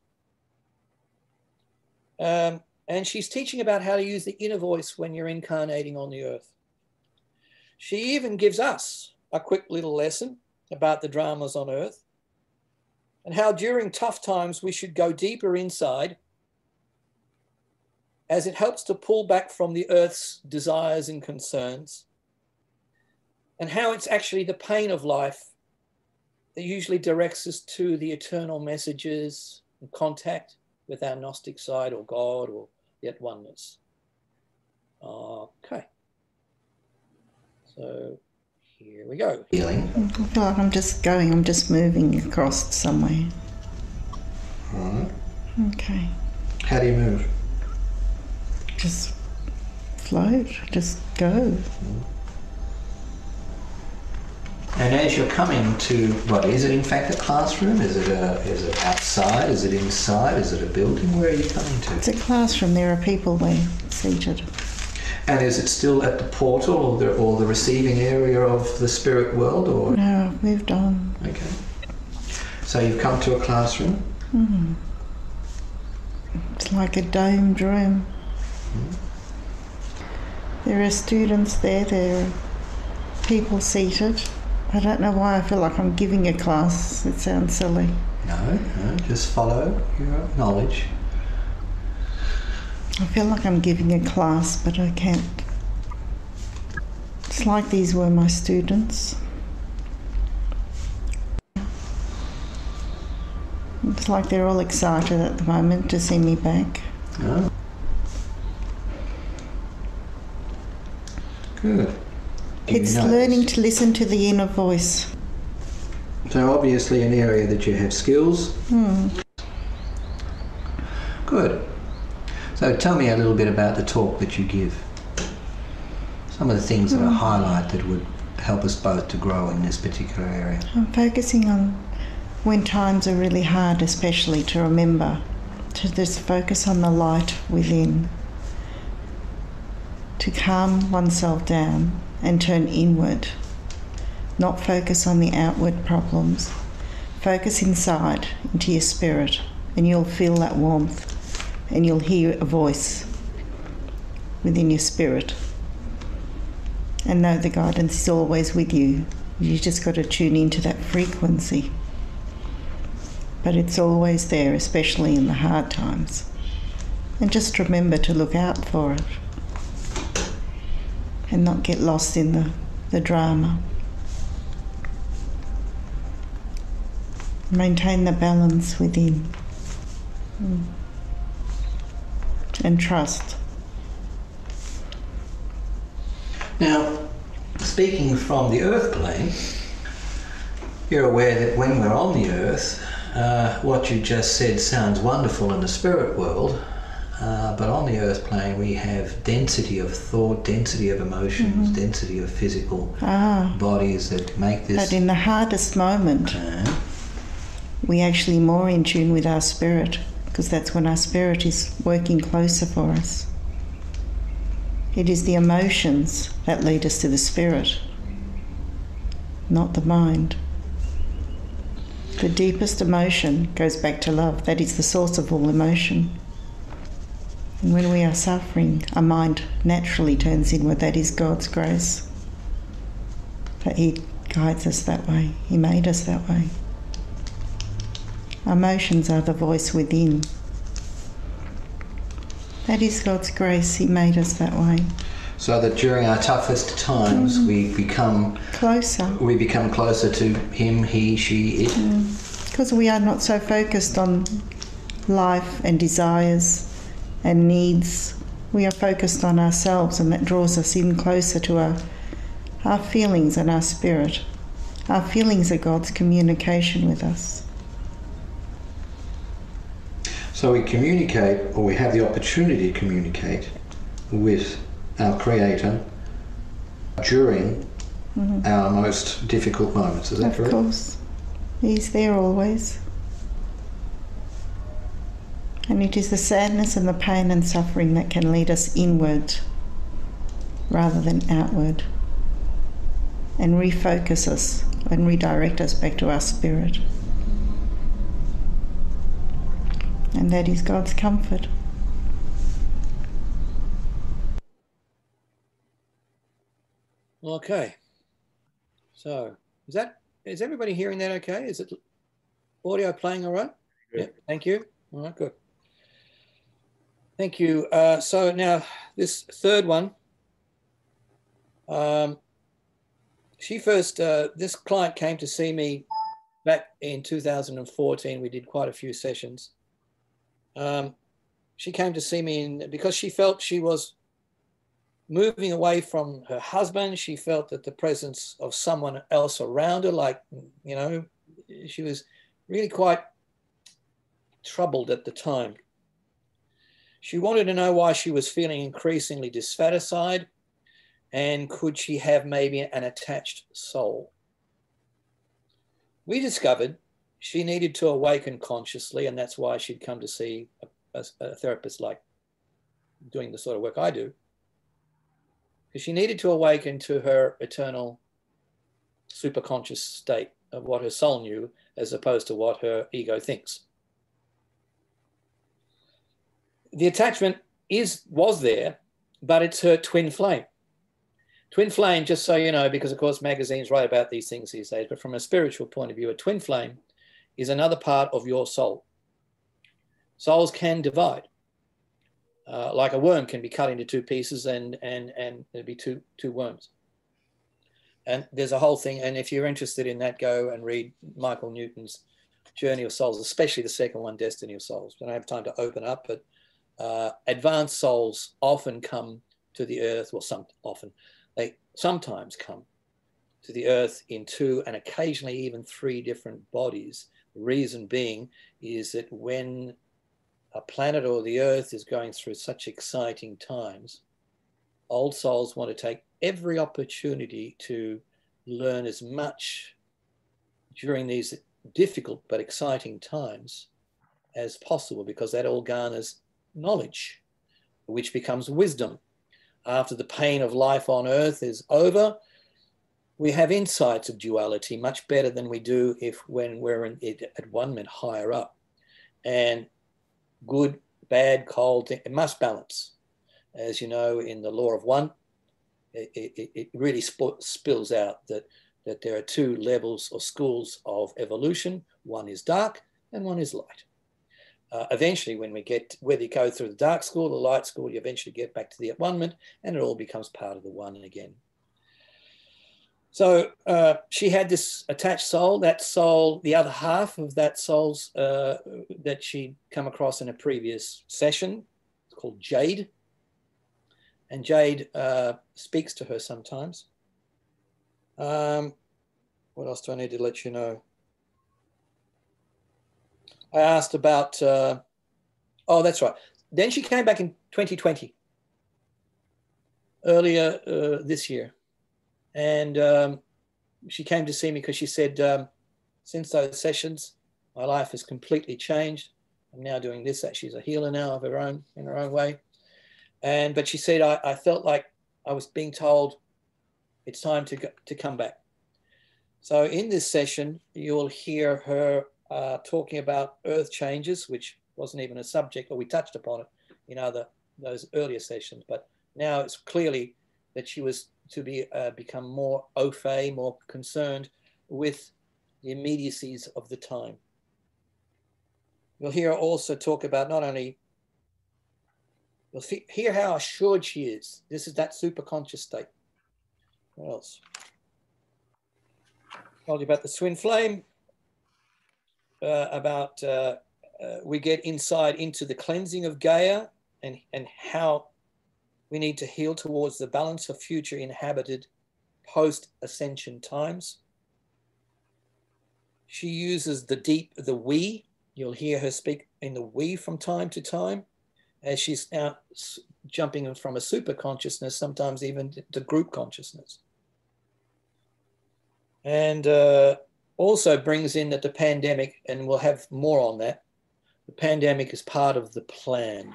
S1: Um, and she's teaching about how to use the inner voice when you're incarnating on the earth. She even gives us a quick little lesson about the dramas on earth and how during tough times we should go deeper inside, as it helps to pull back from the earth's desires and concerns, and how it's actually the pain of life that usually directs us to the eternal messages and contact with our Gnostic side or God or yet oneness. Okay. So here we go.
S5: Healing.
S6: I feel like I'm just going, I'm just moving across somewhere.
S5: All right.
S6: Okay.
S5: How do you move?
S6: Just float, just go.
S5: And as you're coming to, what, is it in fact a classroom? Is it a, is it outside? Is it inside? Is it a building? Where are you coming to?
S6: It's a classroom, there are people there seated.
S5: And is it still at the portal or the, or the receiving area of the spirit world? Or?
S6: No, I've moved on.
S5: Okay. So you've come to a classroom?
S6: Mm. It's like a domed room.
S5: Mm.
S6: There are students there, there are people seated. I don't know why I feel like I'm giving a class. It sounds silly.
S5: No, no, just follow your knowledge.
S6: I feel like I'm giving a class, but I can't. It's like these were my students. It's like they're all excited at the moment to see me back.
S5: Oh. Good.
S6: It's learning to listen to the inner voice.
S5: So obviously an area that you have skills.
S6: Hmm.
S5: Good. So tell me a little bit about the talk that you give. Some of the things that are highlight that would help us both to grow in this particular area.
S6: I'm focusing on when times are really hard, especially to remember to just focus on the light within, to calm oneself down and turn inward, not focus on the outward problems. Focus inside into your spirit and you'll feel that warmth and you'll hear a voice within your spirit. And know the guidance is always with you. You just got to tune into that frequency. But it's always there, especially in the hard times. And just remember to look out for it and not get lost in the, the drama. Maintain the balance within. Mm. And trust.
S5: Now, speaking from the earth plane, you're aware that when we're on the earth, uh, what you just said sounds wonderful in the spirit world, uh, but on the earth plane we have density of thought, density of emotions, mm-hmm. density of physical ah, bodies that make this...
S6: But in the hardest moment, uh, we're actually more in tune with our spirit, because that's when our spirit is working closer for us. It is the emotions that lead us to the spirit, not the mind. The deepest emotion goes back to love. That is the source of all emotion. And when we are suffering, our mind naturally turns inward. That is God's grace. That He guides us that way. He made us that way. Emotions are the voice within. That is God's grace. He made us that way.
S5: So that during our toughest times, mm. we become
S6: closer.
S5: We become closer to Him, He, She, It.
S6: Mm. Because we are not so focused on life and desires and needs. We are focused on ourselves, and that draws us in closer to our, our feelings and our spirit. Our feelings are God's communication with us.
S5: So we communicate, or we have the opportunity to communicate with our Creator during mm-hmm. our most difficult moments. Is that
S6: of
S5: correct?
S6: Of course. He's there always. And it is the sadness and the pain and suffering that can lead us inward rather than outward, and refocus us and redirect us back to our spirit. And that is God's comfort.
S1: Okay. So, is that is everybody hearing that okay? Is it audio playing all right? Yeah, thank you. All right, good. Thank you. Uh, so now this third one, um, she first, uh, this client came to see me back in two thousand fourteen. We did quite a few sessions. Um, she came to see me in, because she felt she was moving away from her husband. She felt that the presence of someone else around her, like, you know, she was really quite troubled at the time. She wanted to know why she was feeling increasingly dissatisfied, and could she have maybe an attached soul? We discovered she needed to awaken consciously, and that's why she'd come to see a, a, a therapist like doing the sort of work I do, because she needed to awaken to her eternal superconscious state of what her soul knew, as opposed to what her ego thinks. The attachment is was there, but it's her twin flame. Twin flame, just so you know, because of course magazines write about these things these days, but from a spiritual point of view, a twin flame is another part of your soul. Souls can divide. Uh, like a worm can be cut into two pieces, and and and there'd be two two worms. And there's a whole thing, and if you're interested in that, go and read Michael Newton's Journey of Souls, especially the second one, Destiny of Souls. I don't have time to open up, but uh, advanced souls often come to the earth, well, some often, they sometimes come to the earth in two and occasionally even three different bodies. The reason being is that when a planet or the earth is going through such exciting times, old souls want to take every opportunity to learn as much during these difficult but exciting times as possible, because that all garners knowledge, which becomes wisdom. After the pain of life on earth is over, we have insights of duality much better than we do if when we're in it at one minute higher up. And good, bad, cold, it must balance. As you know, in the law of one, it, it, it really sp spills out that, that there are two levels or schools of evolution. One is dark and one is light. Uh, eventually, when we get, whether you go through the dark school or the light school, you eventually get back to the at-one-ment, and it all becomes part of the one again. So uh, she had this attached soul. That soul, the other half of that soul's uh, that she'd come across in a previous session, it's called Jade. And Jade uh, speaks to her sometimes. Um, what else do I need to let you know? I asked about, uh, oh, that's right. Then she came back in twenty twenty, earlier uh, this year. And um, she came to see me because she said, um, since those sessions, my life has completely changed. I'm now doing this. She's a healer now of her own, in her own way. And, but she said, I, I felt like I was being told it's time to, go, to come back. So in this session, you'll hear her uh, talking about earth changes, which wasn't even a subject, or we touched upon it in other, those earlier sessions. But now it's clearly that she was to be uh, become more au fait, more concerned with the immediacies of the time. You'll hear her also talk about not only, you'll see, hear how assured she is. This is that superconscious state. What else? Told you about the twin flame, uh, about uh, uh, we get inside into the cleansing of Gaia, and, and how we need to heal towards the balance of future inhabited post-ascension times. She uses the deep, the we. You'll hear her speak in the we from time to time, as she's now jumping from a super consciousness, sometimes even to group consciousness. And uh, also brings in that the pandemic, and we'll have more on that, The pandemic is part of the plan.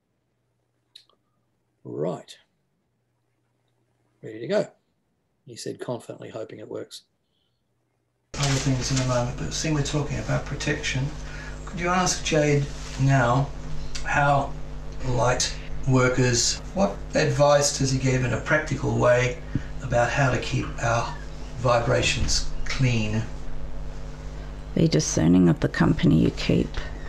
S1: Right. Ready to go, he said confidently, hoping it works.
S5: Other things in a moment, but seeing we're talking about protection, could you ask Jade now how light workers, what advice does he give in a practical way about how to keep our vibrations clean?
S7: Be discerning of the company you keep.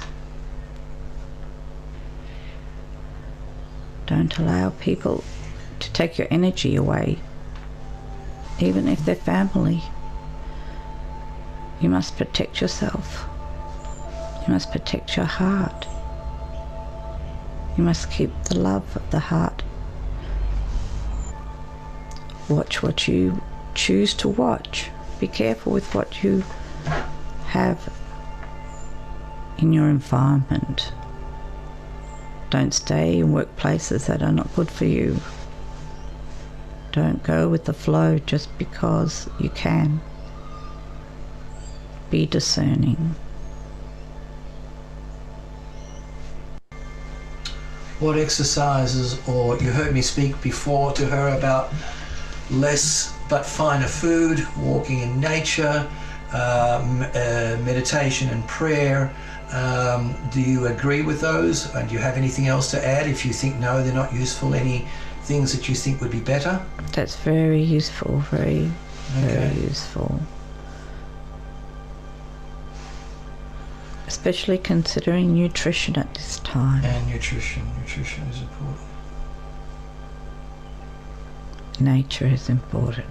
S7: Don't allow people to take your energy away, even if they're family. You must protect yourself. You must protect your heart. You must keep the love of the heart. Watch what you choose to watch. Be careful with what you have in your environment. Don't stay in workplaces that are not good for you. Don't go with the flow just because you can. Be discerning.
S5: What exercises, or you heard me speak before to her about less but finer food, walking in nature, um, uh, meditation and prayer. Um, do you agree with those? And do you have anything else to add? If you think no, they're not useful, any things that you think would be better?
S7: That's very useful, very,
S5: Okay.
S7: very useful. Especially considering nutrition at this time.
S5: And nutrition. Nutrition is important.
S7: Nature is important.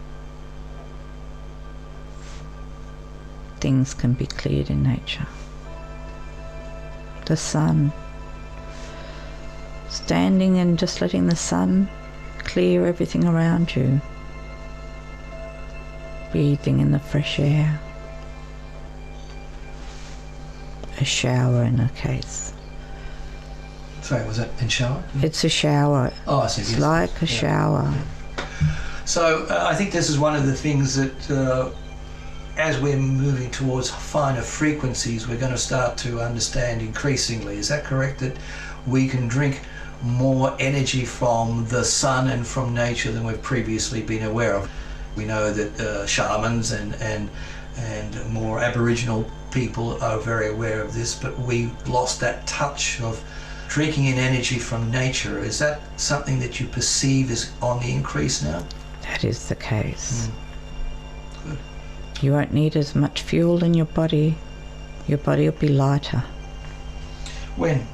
S7: Things can be cleared in nature. The sun. Standing and just letting the sun clear everything around you. Breathing in the fresh air. A shower in a case.
S5: Sorry, was that in shower?
S7: It's a shower.
S5: Oh, I see.
S7: It's
S5: Yes.
S7: like a
S5: Yeah.
S7: shower.
S5: So uh, I think this is one of the things that uh, as we're moving towards finer frequencies, we're going to start to understand increasingly. Is that correct? That we can drink more energy from the sun and from nature than we've previously been aware of. We know that uh, shamans and, and, and more Aboriginal people are very aware of this, but we lost that touch of drinking in energy from nature. Is that something that you perceive is on the increase now?
S7: That is the case.
S5: Mm. Good.
S7: You won't need as much fuel in your body. Your body will be lighter.
S5: When?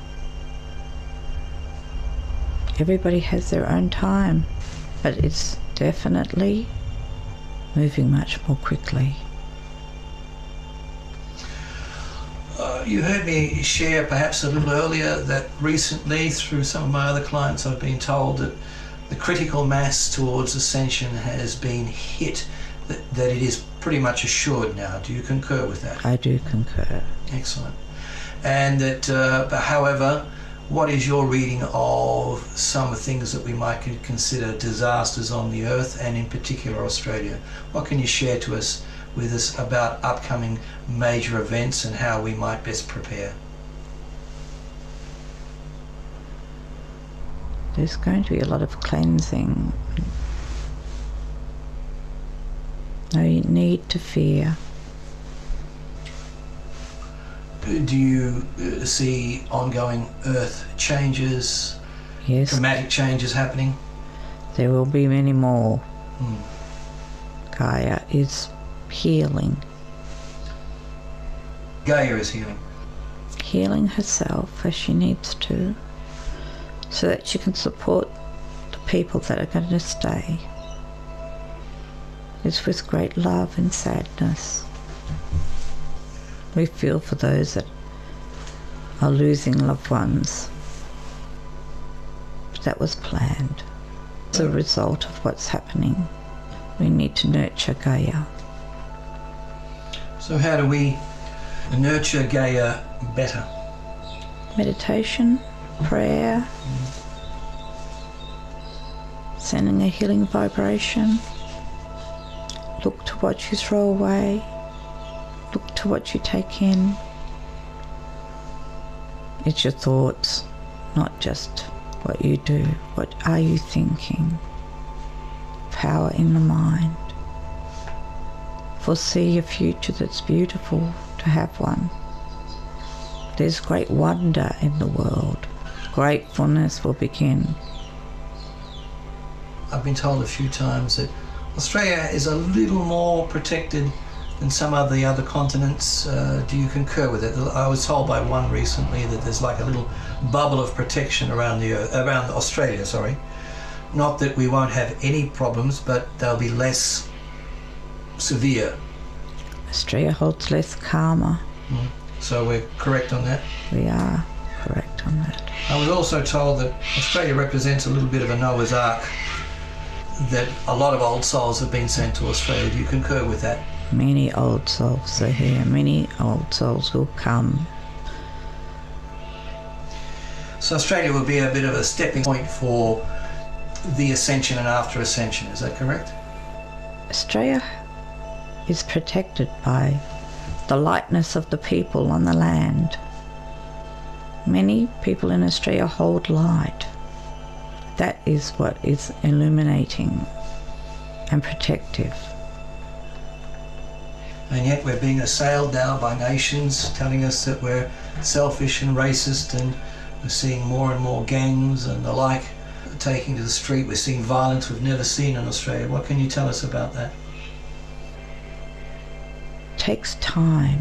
S7: Everybody has their own time, but it's definitely moving much more quickly.
S5: Uh, you heard me share perhaps a little earlier that recently through some of my other clients I've been told that the critical mass towards ascension has been hit, that, that it is pretty much assured now. Do you concur with that?
S7: I do concur.
S5: Excellent. And that, uh, but however, what is your reading of some things that we might consider disasters on the earth and in particular Australia? What can you share to us with us about upcoming major events and how we might best prepare?
S7: There's going to be a lot of cleansing. No need to fear.
S5: Do you uh, see ongoing earth changes,
S7: Yes,
S5: dramatic changes happening?
S7: there will be many more.
S5: Hmm.
S7: Gaia is healing.
S5: Gaia is healing.
S7: Healing herself as she needs to, so that she can support the people that are going to stay. It's with great love and sadness. We feel for those that are losing loved ones. But that was planned. As a result of what's happening, we need to nurture Gaia.
S5: So how do we nurture Gaia better?
S7: Meditation, prayer, sending a healing vibration. Look to what you throw away. Look to what you take in. It's your thoughts, not just what you do. What are you thinking? Power in the mind. Foresee a future that's beautiful to have one. There's great wonder in the world. Gratefulness will begin.
S5: I've been told a few times that Australia is a little more protected than some of the other continents. Uh, do you concur with it? I was told by one recently that there's like a little bubble of protection around the Earth, around Australia, sorry. Not that we won't have any problems, but they'll be less severe.
S7: Australia holds less karma.
S5: Mm. So we're correct on that?
S7: We are correct on that.
S5: I was also told that Australia represents a little bit of a Noah's Ark, that a lot of old souls have been sent to Australia. Do you concur with that?
S7: Many old souls are here. Many old souls will come.
S5: So Australia will be a bit of a stepping point for the Ascension and after Ascension, is that correct?
S7: Australia is protected by the lightness of the people on the land. Many people in Australia hold light. That is what is illuminating and protective.
S5: And yet we're being assailed now by nations telling us that we're selfish and racist, and we're seeing more and more gangs and the like taking to the street. We're seeing violence we've never seen in Australia. What can you tell us about that?
S7: It takes time.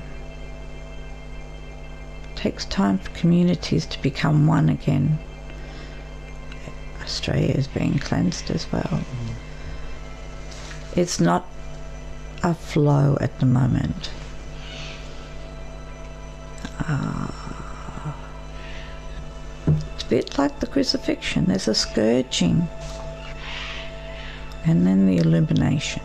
S7: It takes time for communities to become one again. Australia is being cleansed as well. Mm. It's not a flow at the moment. Uh, it's a bit like the crucifixion. There's a scourging and then the illumination.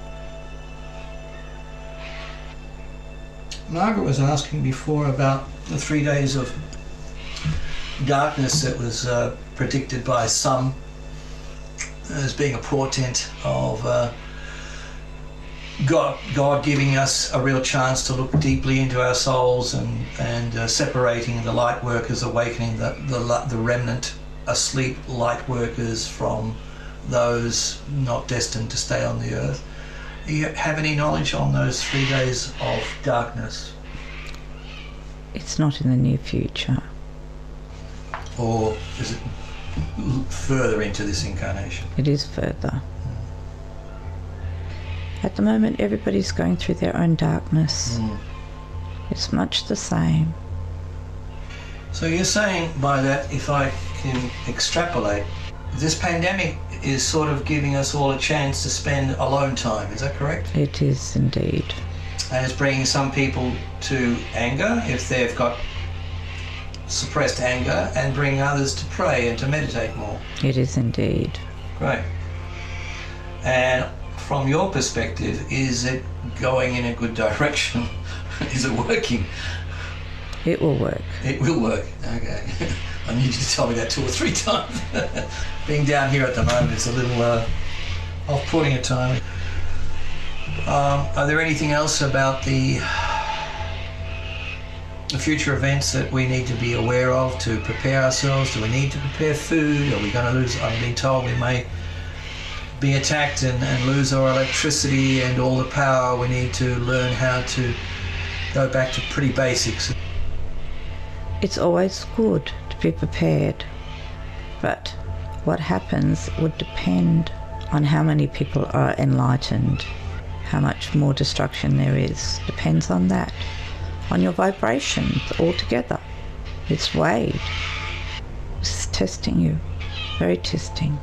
S5: Margaret was asking before about the three days of darkness that was uh, predicted by some as being a portent of uh, God, God giving us a real chance to look deeply into our souls and, and uh, separating the light workers, awakening the, the, the remnant asleep light workers from those not destined to stay on the earth. Do you have any knowledge on those three days of darkness?
S7: It's not in the near future.
S5: Or is it further into this incarnation?
S7: It is further. At the moment, everybody's going through their own darkness. Mm. It's much the same.
S5: So you're saying by that, if I can extrapolate, this pandemic is sort of giving us all a chance to spend alone time, is that correct?
S7: It is indeed.
S5: And it's bringing some people to anger if they've got suppressed anger, and bringing others to pray and to meditate more.
S7: It is indeed.
S5: Great. And from your perspective, is it going in a good direction? Is it working?
S7: It will work.
S5: It will work. Okay. I need you to tell me that two or three times. Being down here at the moment is a little uh, off-putting at times. Um, are there anything else about the, the future events that we need to be aware of to prepare ourselves? Do we need to prepare food? Are we going to lose? I'm being told we may be attacked and, and lose our electricity and all the power. We need to learn how to go back to pretty basics.
S7: It's always good to be prepared, but what happens would depend on how many people are enlightened, how much more destruction there is. Depends on that, on your vibrations altogether. It's weighed. It's testing you, very testing.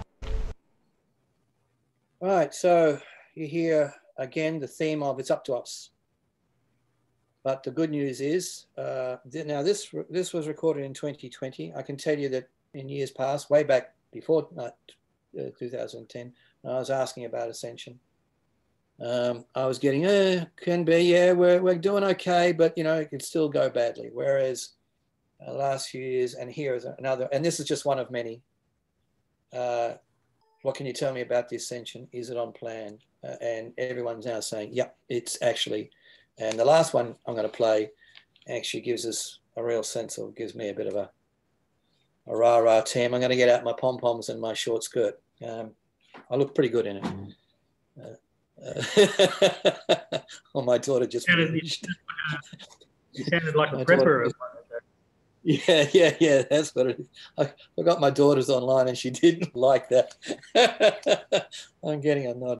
S1: Right, so you hear again the theme of it's up to us. But the good news is, uh, th now this this was recorded in twenty twenty. I can tell you that in years past, way back before uh, two thousand ten, when I was asking about Ascension, um, I was getting, eh, can be, yeah, we're, we're doing okay, but, you know, it could still go badly. Whereas uh, last few years, and here is another, and this is just one of many, uh, what can you tell me about the Ascension? Is it on plan? Uh, and everyone's now saying, yep, it's actually. And the last one I'm going to play actually gives us a real sense of, gives me a bit of a, a rah-rah team. I'm going to get out my pom-poms and my short skirt. Um, I look pretty good in it. Uh, uh, oh, my daughter just
S4: sounded, you sounded like a prepper. Just,
S1: yeah, yeah, yeah, that's what it is. I, I got my daughters online and she didn't like that. I'm getting a nod.